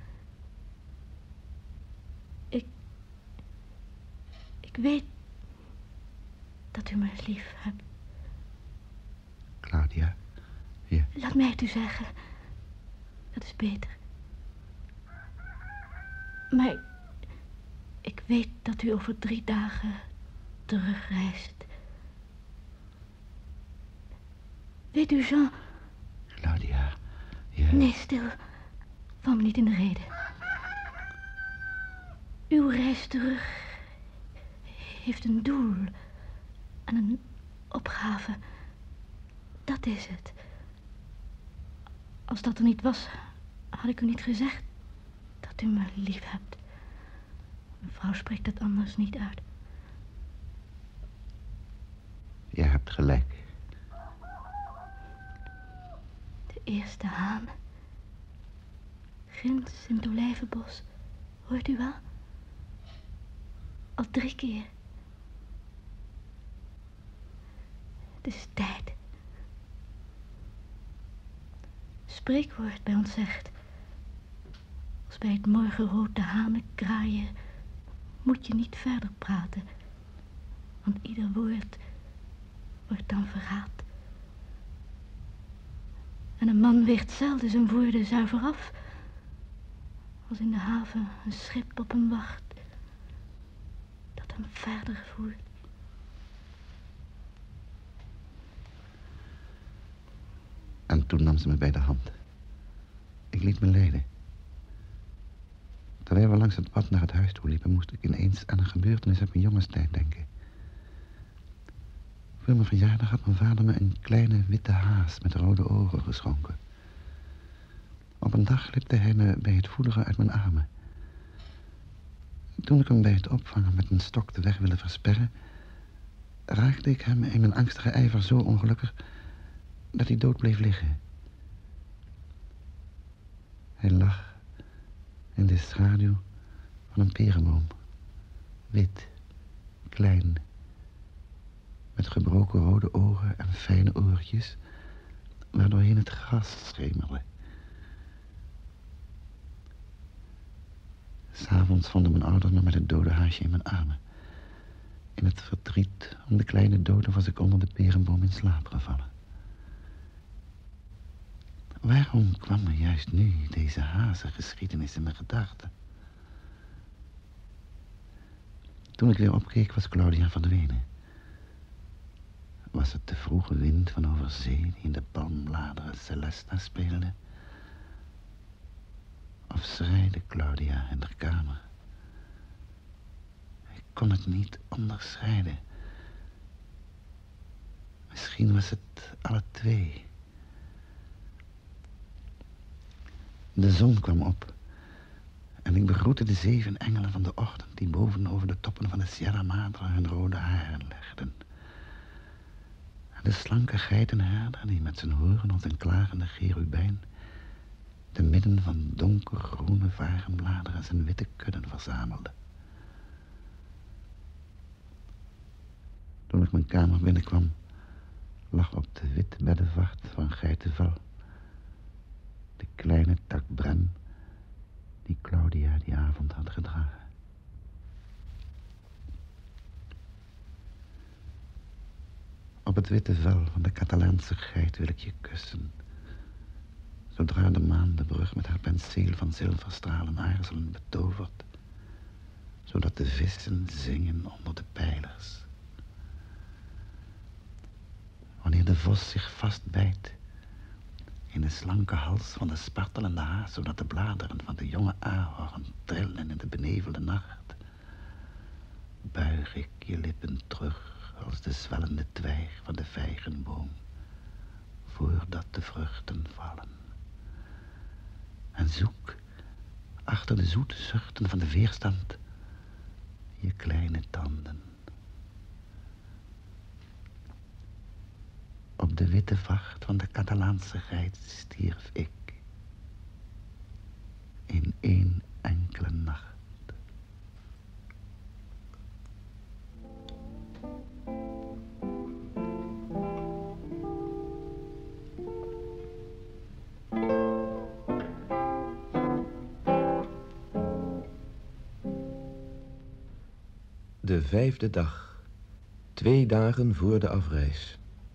Ik weet dat u me lief hebt. Claudia, ja. Laat mij het u zeggen. Dat is beter. Maar ik weet dat u over 3 dagen terugreist. Weet u, Jean... Claudia, ja. Nee, stil. Val me niet in de rede. Uw reis terug heeft een doel en een opgave. Dat is het. Als dat er niet was, had ik u niet gezegd dat u me lief hebt. Een vrouw spreekt dat anders niet uit. Je hebt gelijk. De eerste haan. Ginds in het olijvenbos. Hoort u wel? Al 3 keer. Het is tijd. Spreekwoord bij ons zegt: als bij het morgenrood de hanen kraaien, moet je niet verder praten, want ieder woord wordt dan verraad. En een man weegt zelden zijn woorden zuiver af. Als in de haven een schip op hem wacht. Dat hem verder voert. En toen nam ze me bij de hand. Ik liet me leiden. Terwijl we langs het pad naar het huis toe liepen, moest ik ineens aan een gebeurtenis uit mijn jongenstijd denken. Voor mijn verjaardag had mijn vader me een kleine witte haas met rode ogen geschonken. Op een dag glipte hij me bij het voederen uit mijn armen. Toen ik hem bij het opvangen met een stok de weg wilde versperren, raakte ik hem in mijn angstige ijver zo ongelukkig dat hij dood bleef liggen. Hij lag in de schaduw van een perenboom. Wit, klein, met gebroken rode ogen en fijne oortjes, waardoorheen het gras schemerde. 'S Avonds vonden mijn ouders me met het dode haasje in mijn armen. In het verdriet om de kleine dode was ik onder de perenboom in slaap gevallen. Waarom kwam me juist nu deze hazengeschiedenis in mijn gedachten? Toen ik weer opkeek was Claudia verdwenen. Was het de vroege wind van over zee die in de palmbladeren Celesta speelde? Of schreide Claudia in haar kamer? Ik kon het niet onderscheiden. Misschien was het alle twee. De zon kwam op en ik begroette de 7 engelen van de ochtend die boven over de toppen van de Sierra Madre hun rode haren legden. En de slanke geitenherder die met zijn horen als een klagende cherubijn te midden van donkergroene varenbladeren zijn witte kudden verzamelde. Toen ik mijn kamer binnenkwam, lag op de witte beddenvacht van geitenvel de kleine tak bren die Claudia die avond had gedragen. Op het witte vel van de Catalaanse geit wil ik je kussen, zodra de maan de brug met haar penseel van zilverstralen aarzelen betovert, zodat de vissen zingen onder de pijlers. Wanneer de vos zich vastbijt in de slanke hals van de spartelende haas, zodat de bladeren van de jonge ahorn trillen in de benevelde nacht, buig ik je lippen terug als de zwellende twijg van de vijgenboom, voordat de vruchten vallen. En zoek achter de zoete zuchten van de weerstand je kleine tanden. Op de witte vacht van de Catalaanse geit stierf ik in 1 enkele nacht. De 5e dag, 2 dagen voor de afreis.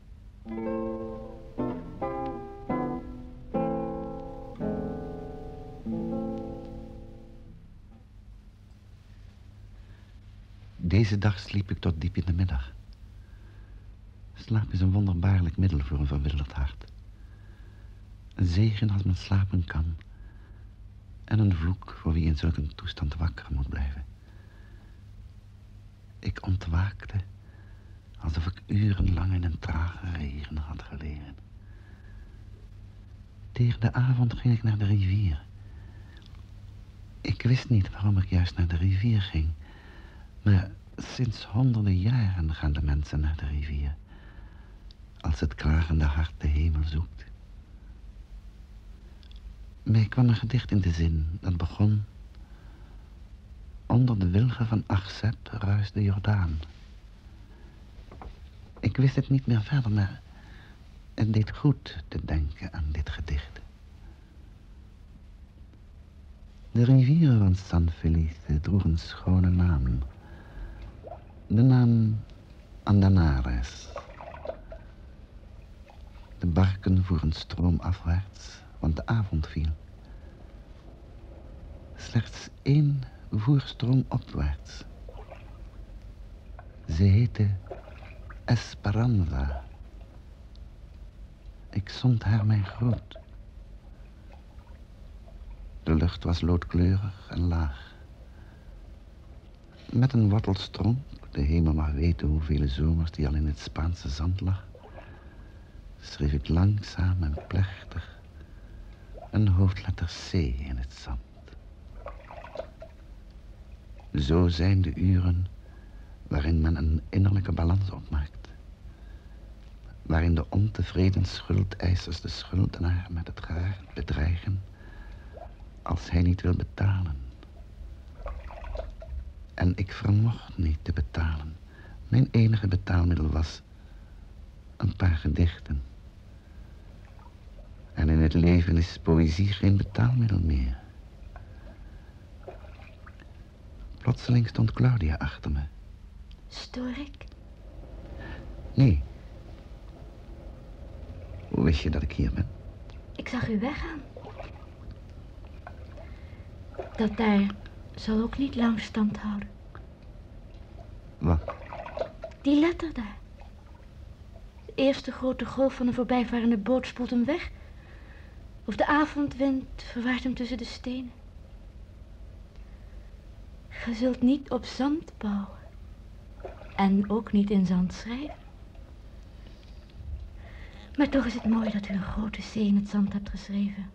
Deze dag sliep ik tot diep in de middag. Slaap is een wonderbaarlijk middel voor een verwilderd hart. Een zegen als men slapen kan. En een vloek voor wie in zulk een toestand wakker moet blijven. Ik ontwaakte alsof ik urenlang in een trage regen had gelegen. Tegen de avond ging ik naar de rivier. Ik wist niet waarom ik juist naar de rivier ging. Maar sinds honderden jaren gaan de mensen naar de rivier. Als het klagende hart de hemel zoekt. Mij kwam een gedicht in de zin dat begon: onder de wilgen van Achsep ruist de Jordaan. Ik wist het niet meer verder, maar het deed goed te denken aan dit gedicht. De rivieren van San Felice droegen een schone naam. De naam Andanares. De barken voeren stroomafwaarts, want de avond viel. Slechts 1 voerstroom opwaarts. Ze heette Esperanza. Ik zond haar mijn groet. De lucht was loodkleurig en laag. Met een wortelstronk, de hemel mag weten hoeveel zomers die al in het Spaanse zand lag, schreef ik langzaam en plechtig een hoofdletter C in het zand. Zo zijn de uren waarin men een innerlijke balans opmaakt. Waarin de ontevreden schuldeisers de schuldenaar met het gerecht bedreigen als hij niet wil betalen. En ik vermocht niet te betalen. Mijn enige betaalmiddel was een paar gedichten. En in het leven is poëzie geen betaalmiddel meer. Plotseling stond Claudia achter me. Stoor ik? Nee. Hoe wist je dat ik hier ben? Ik zag u weggaan. Dat daar zal ook niet lang stand houden. Wat? Die letter daar. De eerste grote golf van een voorbijvarende boot spoelt hem weg. Of de avondwind verwaart hem tussen de stenen. Je zult niet op zand bouwen. En ook niet in zand schrijven. Maar toch is het mooi dat u een grote C in het zand hebt geschreven.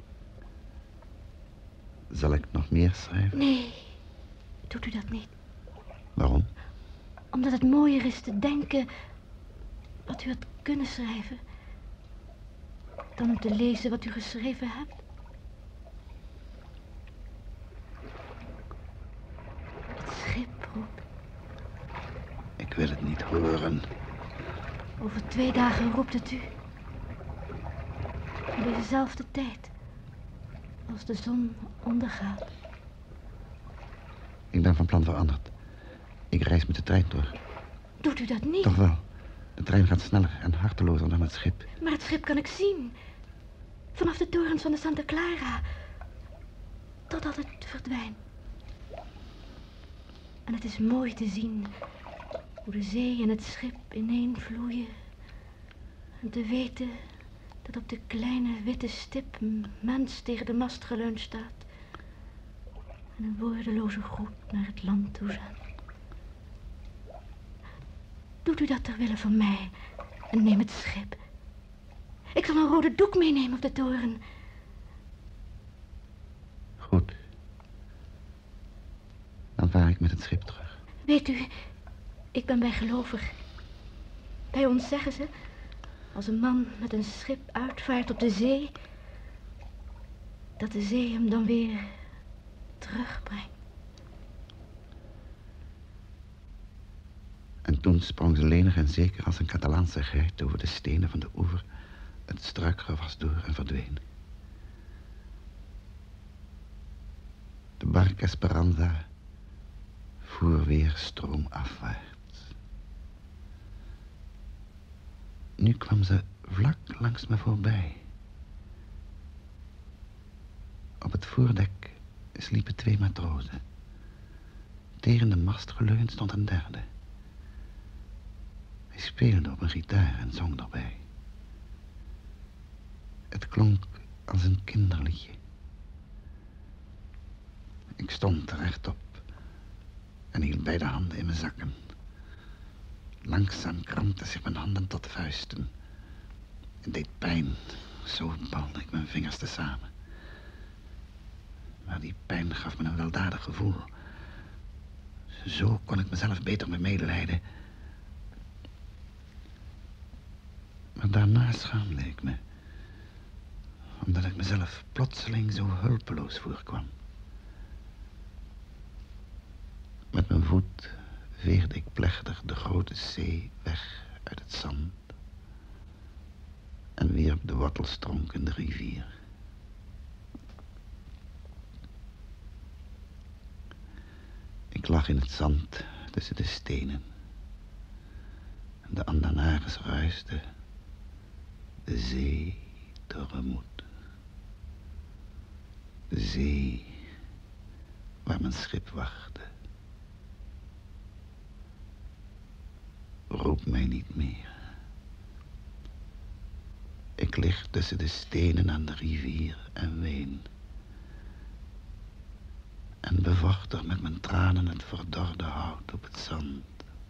Zal ik nog meer schrijven? Nee, doet u dat niet. Waarom? Omdat het mooier is te denken wat u had kunnen schrijven, dan om te lezen wat u geschreven hebt. Het schip roept. Ik wil het niet horen. Over 2 dagen roept het u. In dezezelfde tijd. Als de zon ondergaat. Ik ben van plan veranderd. Ik reis met de trein door. Doet u dat niet? Toch wel. De trein gaat sneller en hartelozer dan het schip. Maar het schip kan ik zien. Vanaf de torens van de Santa Clara. Totdat het verdwijnt. En het is mooi te zien hoe de zee en het schip ineenvloeien. En te weten dat op de kleine witte stip een mens tegen de mast geleund staat. En een woordeloze groet naar het land toe zendt. Doet u dat ter wille van mij en neem het schip. Ik zal een rode doek meenemen op de toren. Goed. Dan vaar ik met het schip terug. Weet u, ik ben bijgelovig. Bij ons zeggen ze, als een man met een schip uitvaart op de zee, dat de zee hem dan weer terugbrengt. En toen sprong ze lenig en zeker als een Catalaanse geit over de stenen van de oever het struikgewas door en verdween. De bark Esperanza voer weer stroomafwaarts. Nu kwam ze vlak langs me voorbij. Op het voordek sliepen 2 matrozen. Tegen de mast geleund stond een derde. Hij speelde op een gitaar en zong daarbij. Het klonk als een kinderliedje. Ik stond rechtop en hield beide handen in mijn zakken. Langzaam krampte zich mijn handen tot vuisten. Het deed pijn, zo balde ik mijn vingers tezamen. Maar die pijn gaf me een weldadig gevoel. Zo kon ik mezelf beter met medelijden. Maar daarna schaamde ik me. Omdat ik mezelf plotseling zo hulpeloos voorkwam. Met mijn voet veegde ik plechtig de grote zee weg uit het zand. En wierp de wortelstronk in de rivier. Ik lag in het zand tussen de stenen. En de Andanares ruiste de zee tegemoet. De zee waar mijn schip wachtte. Roep mij niet meer. Ik lig tussen de stenen aan de rivier en ween. En bevochtig met mijn tranen het verdorde hout op het zand.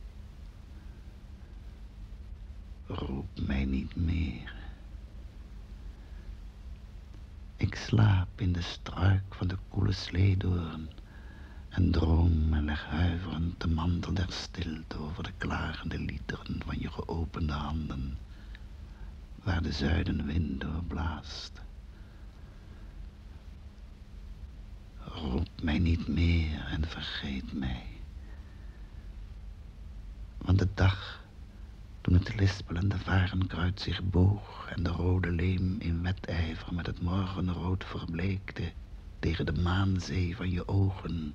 Roep mij niet meer. Ik slaap in de struik van de koele sleedoorn en droom en leg huiverend de mantel der stilte over de klagende liederen van je geopende handen, waar de zuidenwind doorblaast. Roep mij niet meer en vergeet mij. Want de dag, toen het lispelende varenkruid zich boog en de rode leem in wedijver met het morgenrood verbleekte tegen de maanzee van je ogen,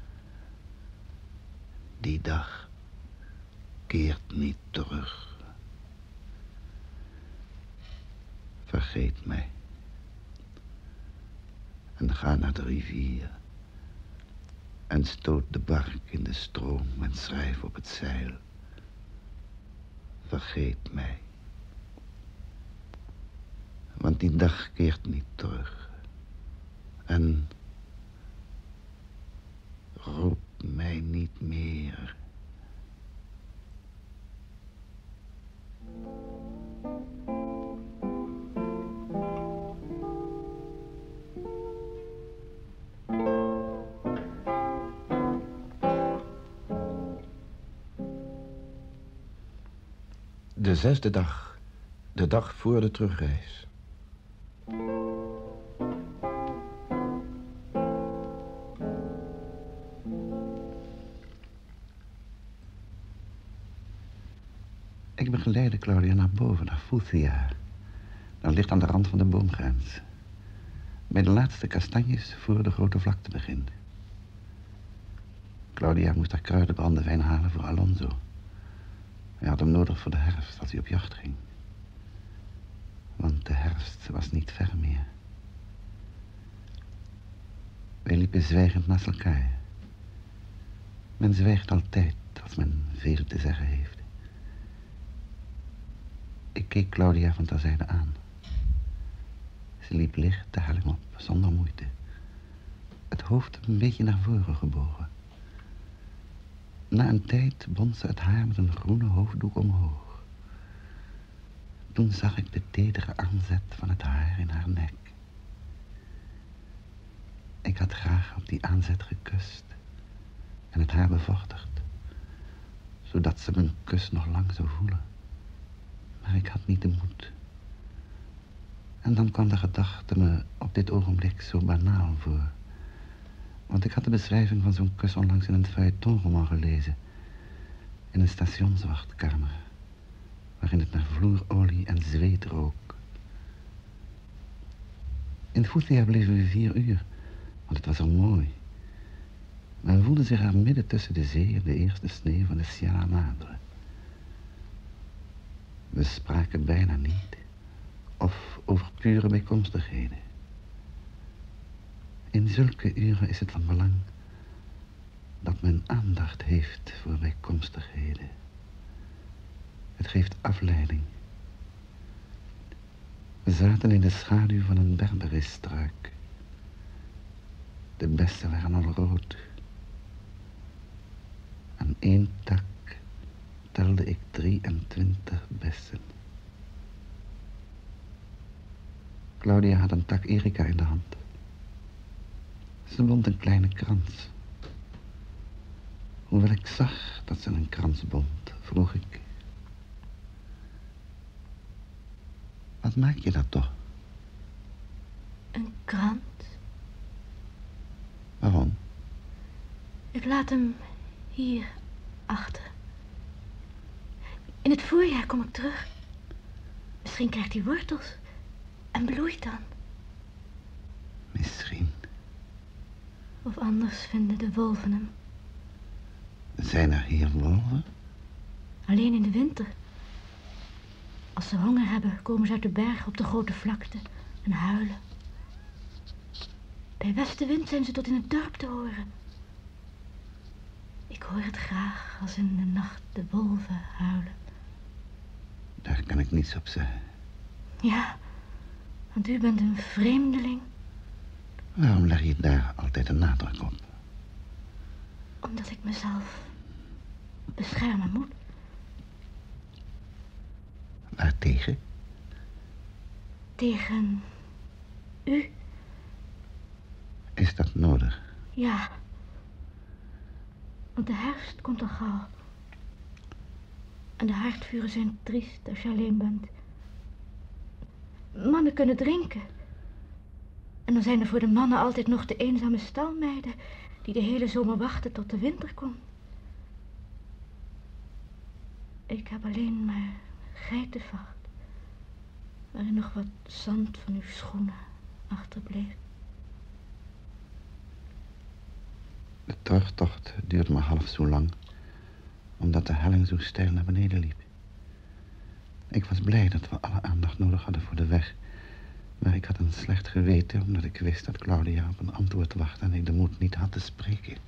die dag keert niet terug. Vergeet mij. En ga naar de rivier. En stoot de bark in de stroom en schrijf op het zeil. Vergeet mij. Want die dag keert niet terug. En roep mij niet meer. De 6e dag, de dag voor de terugreis. Ik begeleidde Claudia naar boven, naar Futhia. Dat ligt aan de rand van de boomgrens. Bij de laatste kastanjes voor de grote vlakte begint. Claudia moest haar kruidenbrandewijn halen voor Alonso. Hij had hem nodig voor de herfst als hij op jacht ging. Want de herfst was niet ver meer. Wij liepen zwijgend naast elkaar. Men zwijgt altijd als men veel te zeggen heeft. Ik keek Claudia van terzijde aan. Ze liep licht de helling op, zonder moeite. Het hoofd een beetje naar voren gebogen. Na een tijd bond ze het haar met een groene hoofddoek omhoog. Toen zag ik de tedere aanzet van het haar in haar nek. Ik had graag op die aanzet gekust en het haar bevochtigd, zodat ze mijn kus nog lang zou voelen. Maar ik had niet de moed. En dan kwam de gedachte me op dit ogenblik zo banaal voor. Want ik had de beschrijving van zo'n kus onlangs in een feuilletonroman gelezen. In een stationswachtkamer. Waarin het naar vloerolie en zweet rook. In Futhia bleven we 4 uur. Want het was zo mooi. Men voelde zich er midden tussen de zee en de eerste sneeuw van de Sierra Madre. We spraken bijna niet. Of over pure bijkomstigheden. In zulke uren is het van belang dat men aandacht heeft voor bijkomstigheden. Het geeft afleiding. We zaten in de schaduw van een berberisstruik. De bessen waren al rood. Aan 1 tak telde ik 23 bessen. Claudia had een tak Erica in de hand. Ze bond een kleine krans. Hoewel ik zag dat ze een krans bond, vroeg ik: wat maak je dat toch? Een krant? Waarom? Ik laat hem hier achter. In het voorjaar kom ik terug. Misschien krijgt hij wortels en bloeit dan. Misschien. Of anders vinden de wolven hem. Zijn er hier wolven? Alleen in de winter. Als ze honger hebben, komen ze uit de bergen op de grote vlakte en huilen. Bij westenwind zijn ze tot in het dorp te horen. Ik hoor het graag als in de nacht de wolven huilen. Daar kan ik niets op zeggen. Ja, want u bent een vreemdeling. Waarom leg je daar altijd een nadruk op? Omdat ik mezelf beschermen moet. Waartegen? Tegen u? Is dat nodig? Ja. Want de herfst komt al gauw. En de haardvuren zijn triest als je alleen bent. Mannen kunnen drinken. En dan zijn er voor de mannen altijd nog de eenzame stalmeiden die de hele zomer wachten tot de winter komt. Ik heb alleen maar geitenvacht, waarin nog wat zand van uw schoenen achterbleef. De terugtocht duurde maar half zo lang, omdat de helling zo steil naar beneden liep. Ik was blij dat we alle aandacht nodig hadden voor de weg, maar ik had een slecht geweten omdat ik wist dat Claudia op een antwoord wachtte en ik de moed niet had te spreken.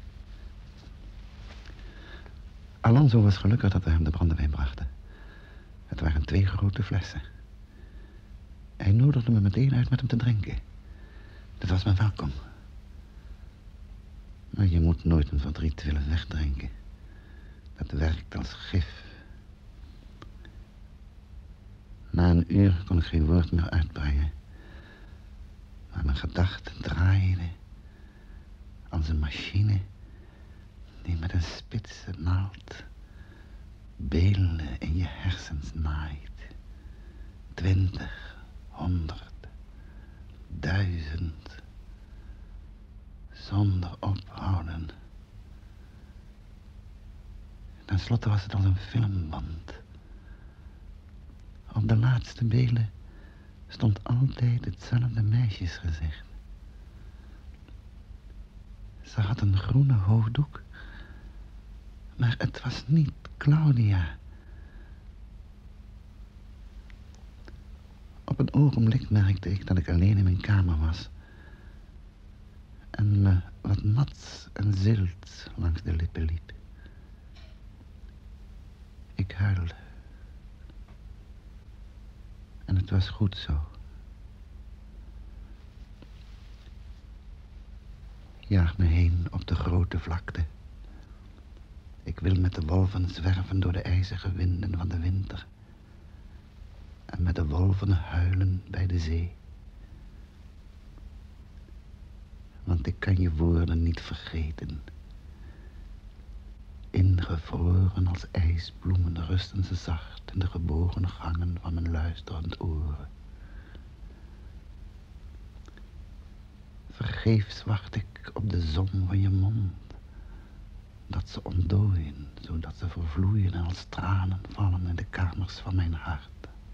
Alonso was gelukkig dat we hem de brandewijn brachten. Het waren 2 grote flessen. Hij nodigde me meteen uit met hem te drinken. Dat was me welkom. Maar je moet nooit een verdriet willen wegdrinken. Dat werkt als gif. Na een uur kon ik geen woord meer uitbrengen. Maar mijn gedachten draaiden als een machine die met een spitse naald beelden in je hersens naait. 20, 100, 1000, zonder ophouden. Ten slotte was het als een filmband. Op de laatste beelden stond altijd hetzelfde meisjesgezicht. Ze had een groene hoofddoek, maar het was niet Claudia. Op een ogenblik merkte ik dat ik alleen in mijn kamer was en me wat nats en zilt langs de lippen liep. Ik huilde. En het was goed zo. Jaag me heen op de grote vlakte. Ik wil met de wolven zwerven door de ijzige winden van de winter. En met de wolven huilen bij de zee. Want ik kan je woorden niet vergeten. Ingevroren als ijsbloemen rusten ze zacht in de gebogen gangen van mijn luisterend oren. Vergeefs wacht ik op de zon van je mond, dat ze ontdooien, zodat ze vervloeien en als tranen vallen in de kamers van mijn hart.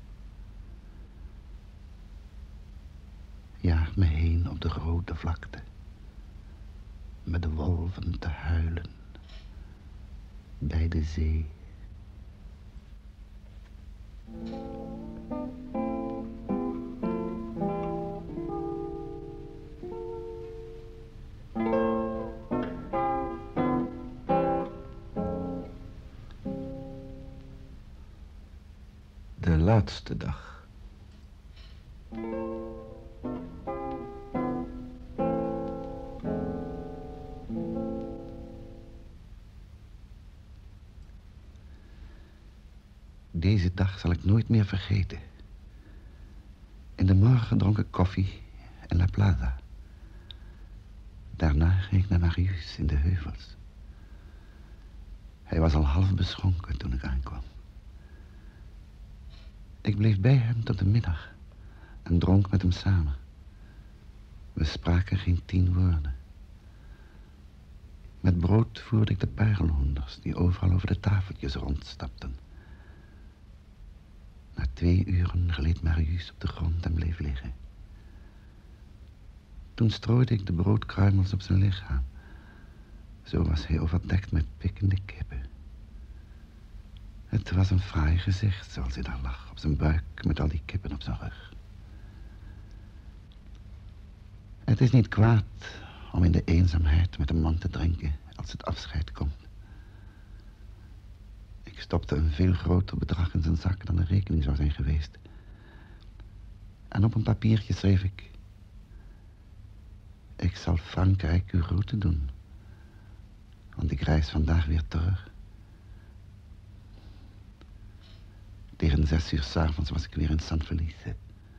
Jaag me heen op de grote vlakte, met de wolven te huilen, bij de zee. De laatste dag. Deze dag zal ik nooit meer vergeten. In de morgen dronk ik koffie in La Plaza. Daarna ging ik naar Marius in de heuvels. Hij was al half beschonken toen ik aankwam. Ik bleef bij hem tot de middag en dronk met hem samen. We spraken geen 10 woorden. Met brood voerde ik de parelhoenders die overal over de tafeltjes rondstapten. Na 2 uren gleed Marius op de grond en bleef liggen. Toen strooide ik de broodkruimels op zijn lichaam. Zo was hij overdekt met pikkende kippen. Het was een fraai gezicht zoals hij daar lag, op zijn buik met al die kippen op zijn rug. Het is niet kwaad om in de eenzaamheid met een man te drinken als het afscheid komt. Ik stopte een veel groter bedrag in zijn zak dan de rekening zou zijn geweest. En op een papiertje schreef ik: ik zal Frankrijk uw groeten doen, want ik reis vandaag weer terug. Tegen 6 uur 's avonds was ik weer in San Felice.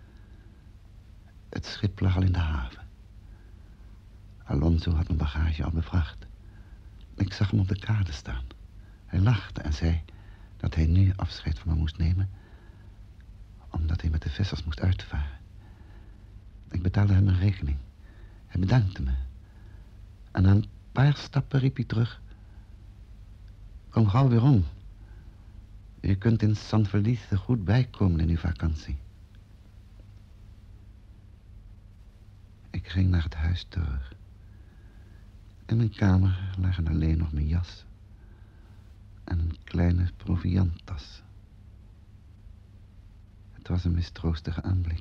Het schip lag al in de haven. Alonso had mijn bagage al bevracht. Ik zag hem op de kade staan. Hij lachte en zei dat hij nu afscheid van me moest nemen, omdat hij met de vissers moest uitvaren. Ik betaalde hem een rekening. Hij bedankte me. En na een paar stappen riep hij terug: kom gauw weer om. U kunt in San Felice goed bijkomen in uw vakantie. Ik ging naar het huis terug. In mijn kamer lagen alleen nog mijn jas en een kleine provianttas. Het was een mistroostige aanblik.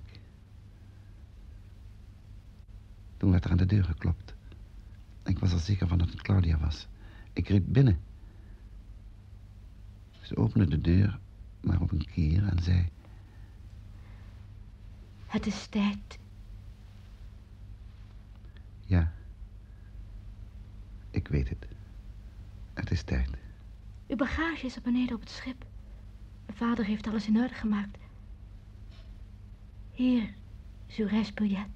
Toen werd er aan de deur geklopt. Ik was er zeker van dat het Claudia was. Ik riep binnen. Ze opende de deur maar op een kier en zei: Het is tijd. ja, ik weet het. Het is tijd. Uw bagage is er beneden op het schip. Mijn vader heeft alles in orde gemaakt. Hier is uw reisbiljet.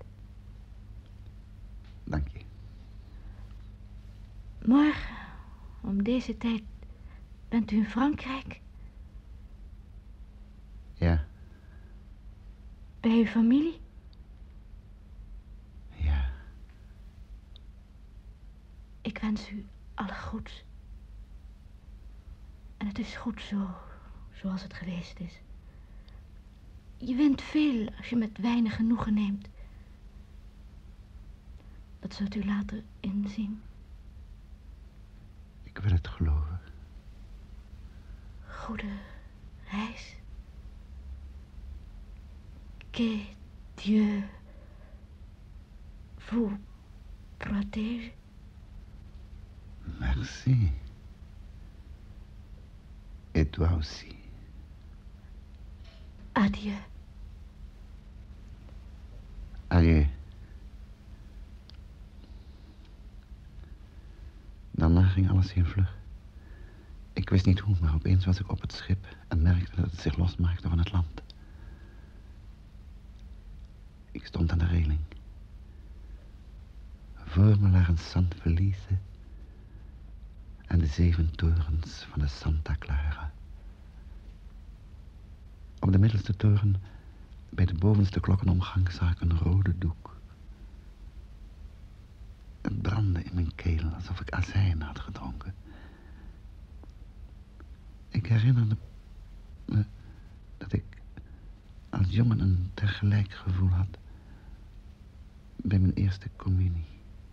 Dank je. Morgen, om deze tijd, bent u in Frankrijk? Ja, Bij uw familie? ja. Ik wens u alle goeds. En het is goed zo, zoals het geweest is. Je wint veel als je met weinig genoegen neemt. Dat zult u later inzien. Ik wil het geloven. Goede reis. Que Dieu vous protège. Merci. Et toi aussi. Adieu. Adieu. Daarna ging alles heel vlug. Ik wist niet hoe, maar opeens was ik op het schip en merkte dat het zich losmaakte van het land. Ik stond aan de reling. Voor me lagen San Felice en de 7 torens van de Santa Clara. Op de middelste toren, bij de bovenste klokkenomgang, zag ik een rode doek. Het brandde in mijn keel alsof ik azijn had gedronken. Ik herinnerde me dat ik als jongen een tegelijk gevoel had bij mijn eerste communie.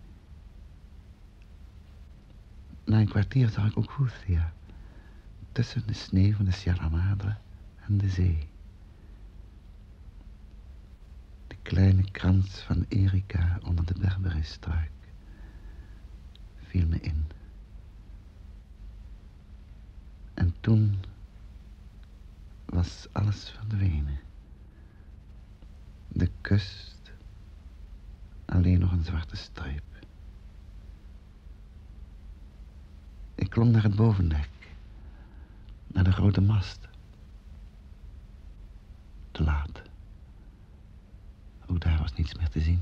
Na een kwartier zag ik ook Houthia, tussen de sneeuw van de Sierra Madre en de zee. De kleine krans van Erika onder de berberisstruik viel me in. En toen was alles verdwenen. De kust, alleen nog een zwarte streep. Ik klom naar het bovendek, naar de grote mast. Te laat. Ook daar was niets meer te zien.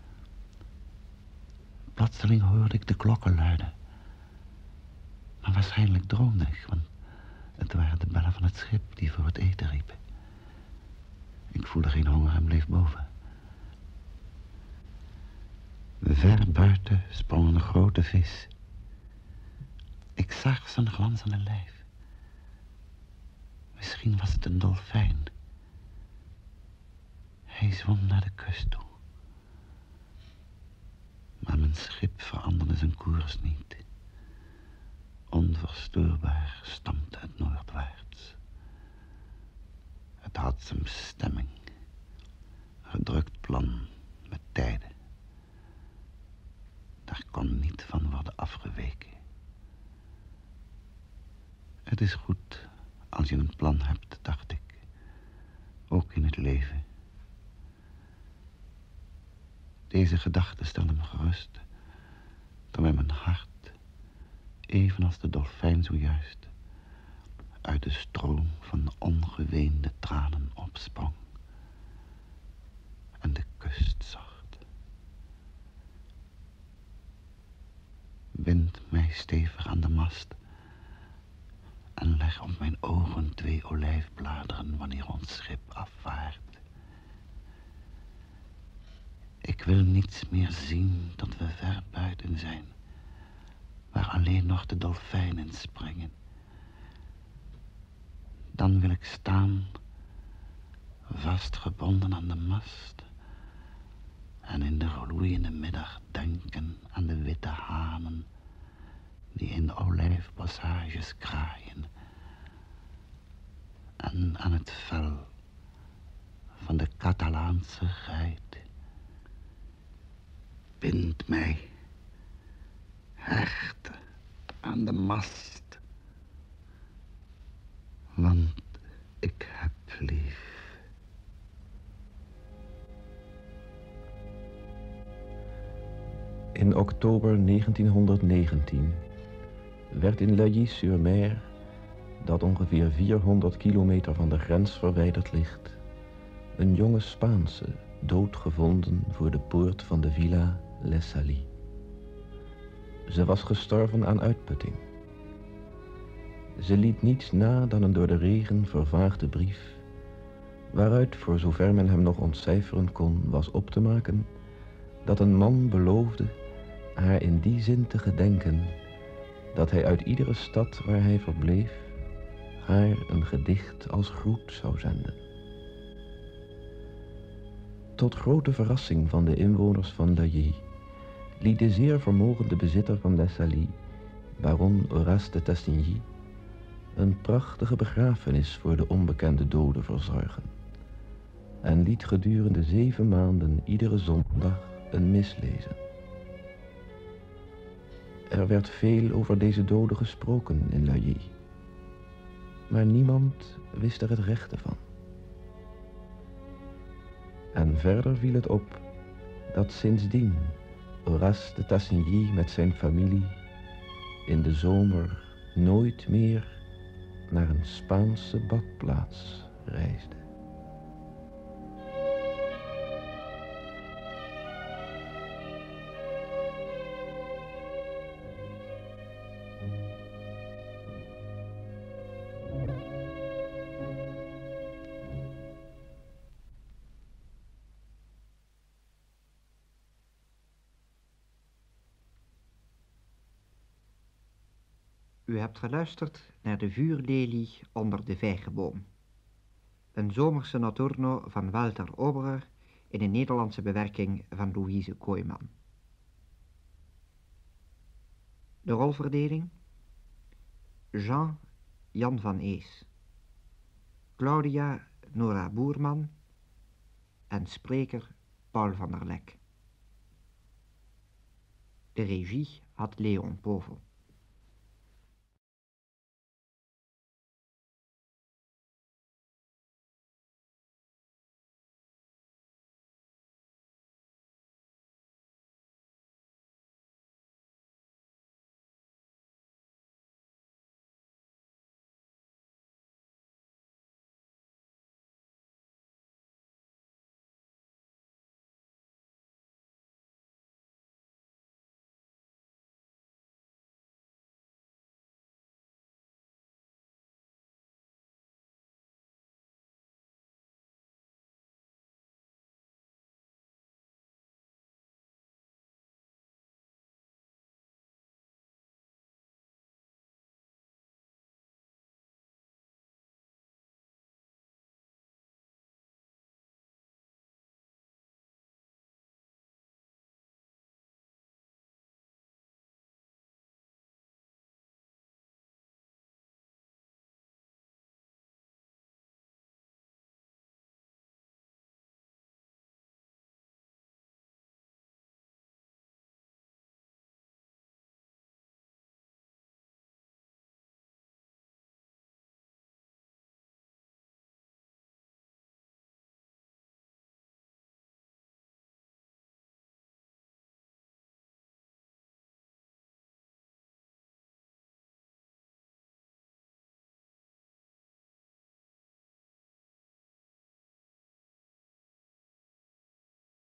Plotseling hoorde ik de klokken luiden. Maar waarschijnlijk droomde ik, want het waren de bellen van het schip die voor het eten riepen. Ik voelde geen honger en bleef boven. Ver buiten sprong een grote vis. Ik zag zijn glanzende lijf. Misschien was het een dolfijn. Hij zwom naar de kust toe. Maar mijn schip veranderde zijn koers niet. Onverstoorbaar stampte het noordwaarts. Het had zijn bestemming. Gedrukt plan met tijden. Daar kon niet van worden afgeweken. Het is goed als je een plan hebt, dacht ik. Ook in het leven. Deze gedachte stelde me gerust, terwijl mijn hart, evenals de dolfijn zojuist, uit de stroom van ongeweende tranen opsprong en de kust zocht. Bind mij stevig aan de mast en leg op mijn ogen 2 olijfbladeren wanneer ons schip afvaart. Ik wil niets meer zien tot we ver buiten zijn, waar alleen nog de dolfijnen springen. Dan wil ik staan, vastgebonden aan de mast, en in de gloeiende middag denken aan de witte hanen die in de olijfbossages kraaien en aan het vel van de Catalaanse geit. Bind mij hecht aan de mast, want ik heb lief. In oktober 1919 werd in Lailly-sur-Mer, dat ongeveer 400 kilometer van de grens verwijderd ligt, een jonge Spaanse doodgevonden voor de poort van de villa Les Salles. Ze was gestorven aan uitputting. Ze liet niets na dan een door de regen vervaagde brief, waaruit, voor zover men hem nog ontcijferen kon, was op te maken dat een man beloofde haar in die zin te gedenken dat hij uit iedere stad waar hij verbleef haar een gedicht als groet zou zenden. Tot grote verrassing van de inwoners van Lailly liet de zeer vermogende bezitter van Les Salles, baron Horace de Tassigny, een prachtige begrafenis voor de onbekende dode verzorgen en liet gedurende 7 maanden iedere zondag een mis lezen. Er werd veel over deze dode gesproken in Lailly, maar niemand wist er het rechte van. En verder viel het op dat sindsdien Horace de Tassigny met zijn familie in de zomer nooit meer naar een Spaanse badplaats reisde. U hebt geluisterd naar De vuurlelie onder de vijgenboom. Een zomerse notturno van Walter Oberer in een Nederlandse bewerking van Louise Kooijman. De rolverdeling: Jean, Jan van Ees, Claudia, Nora Boerman en spreker Paul van der Lek. De regie had Leon Povel.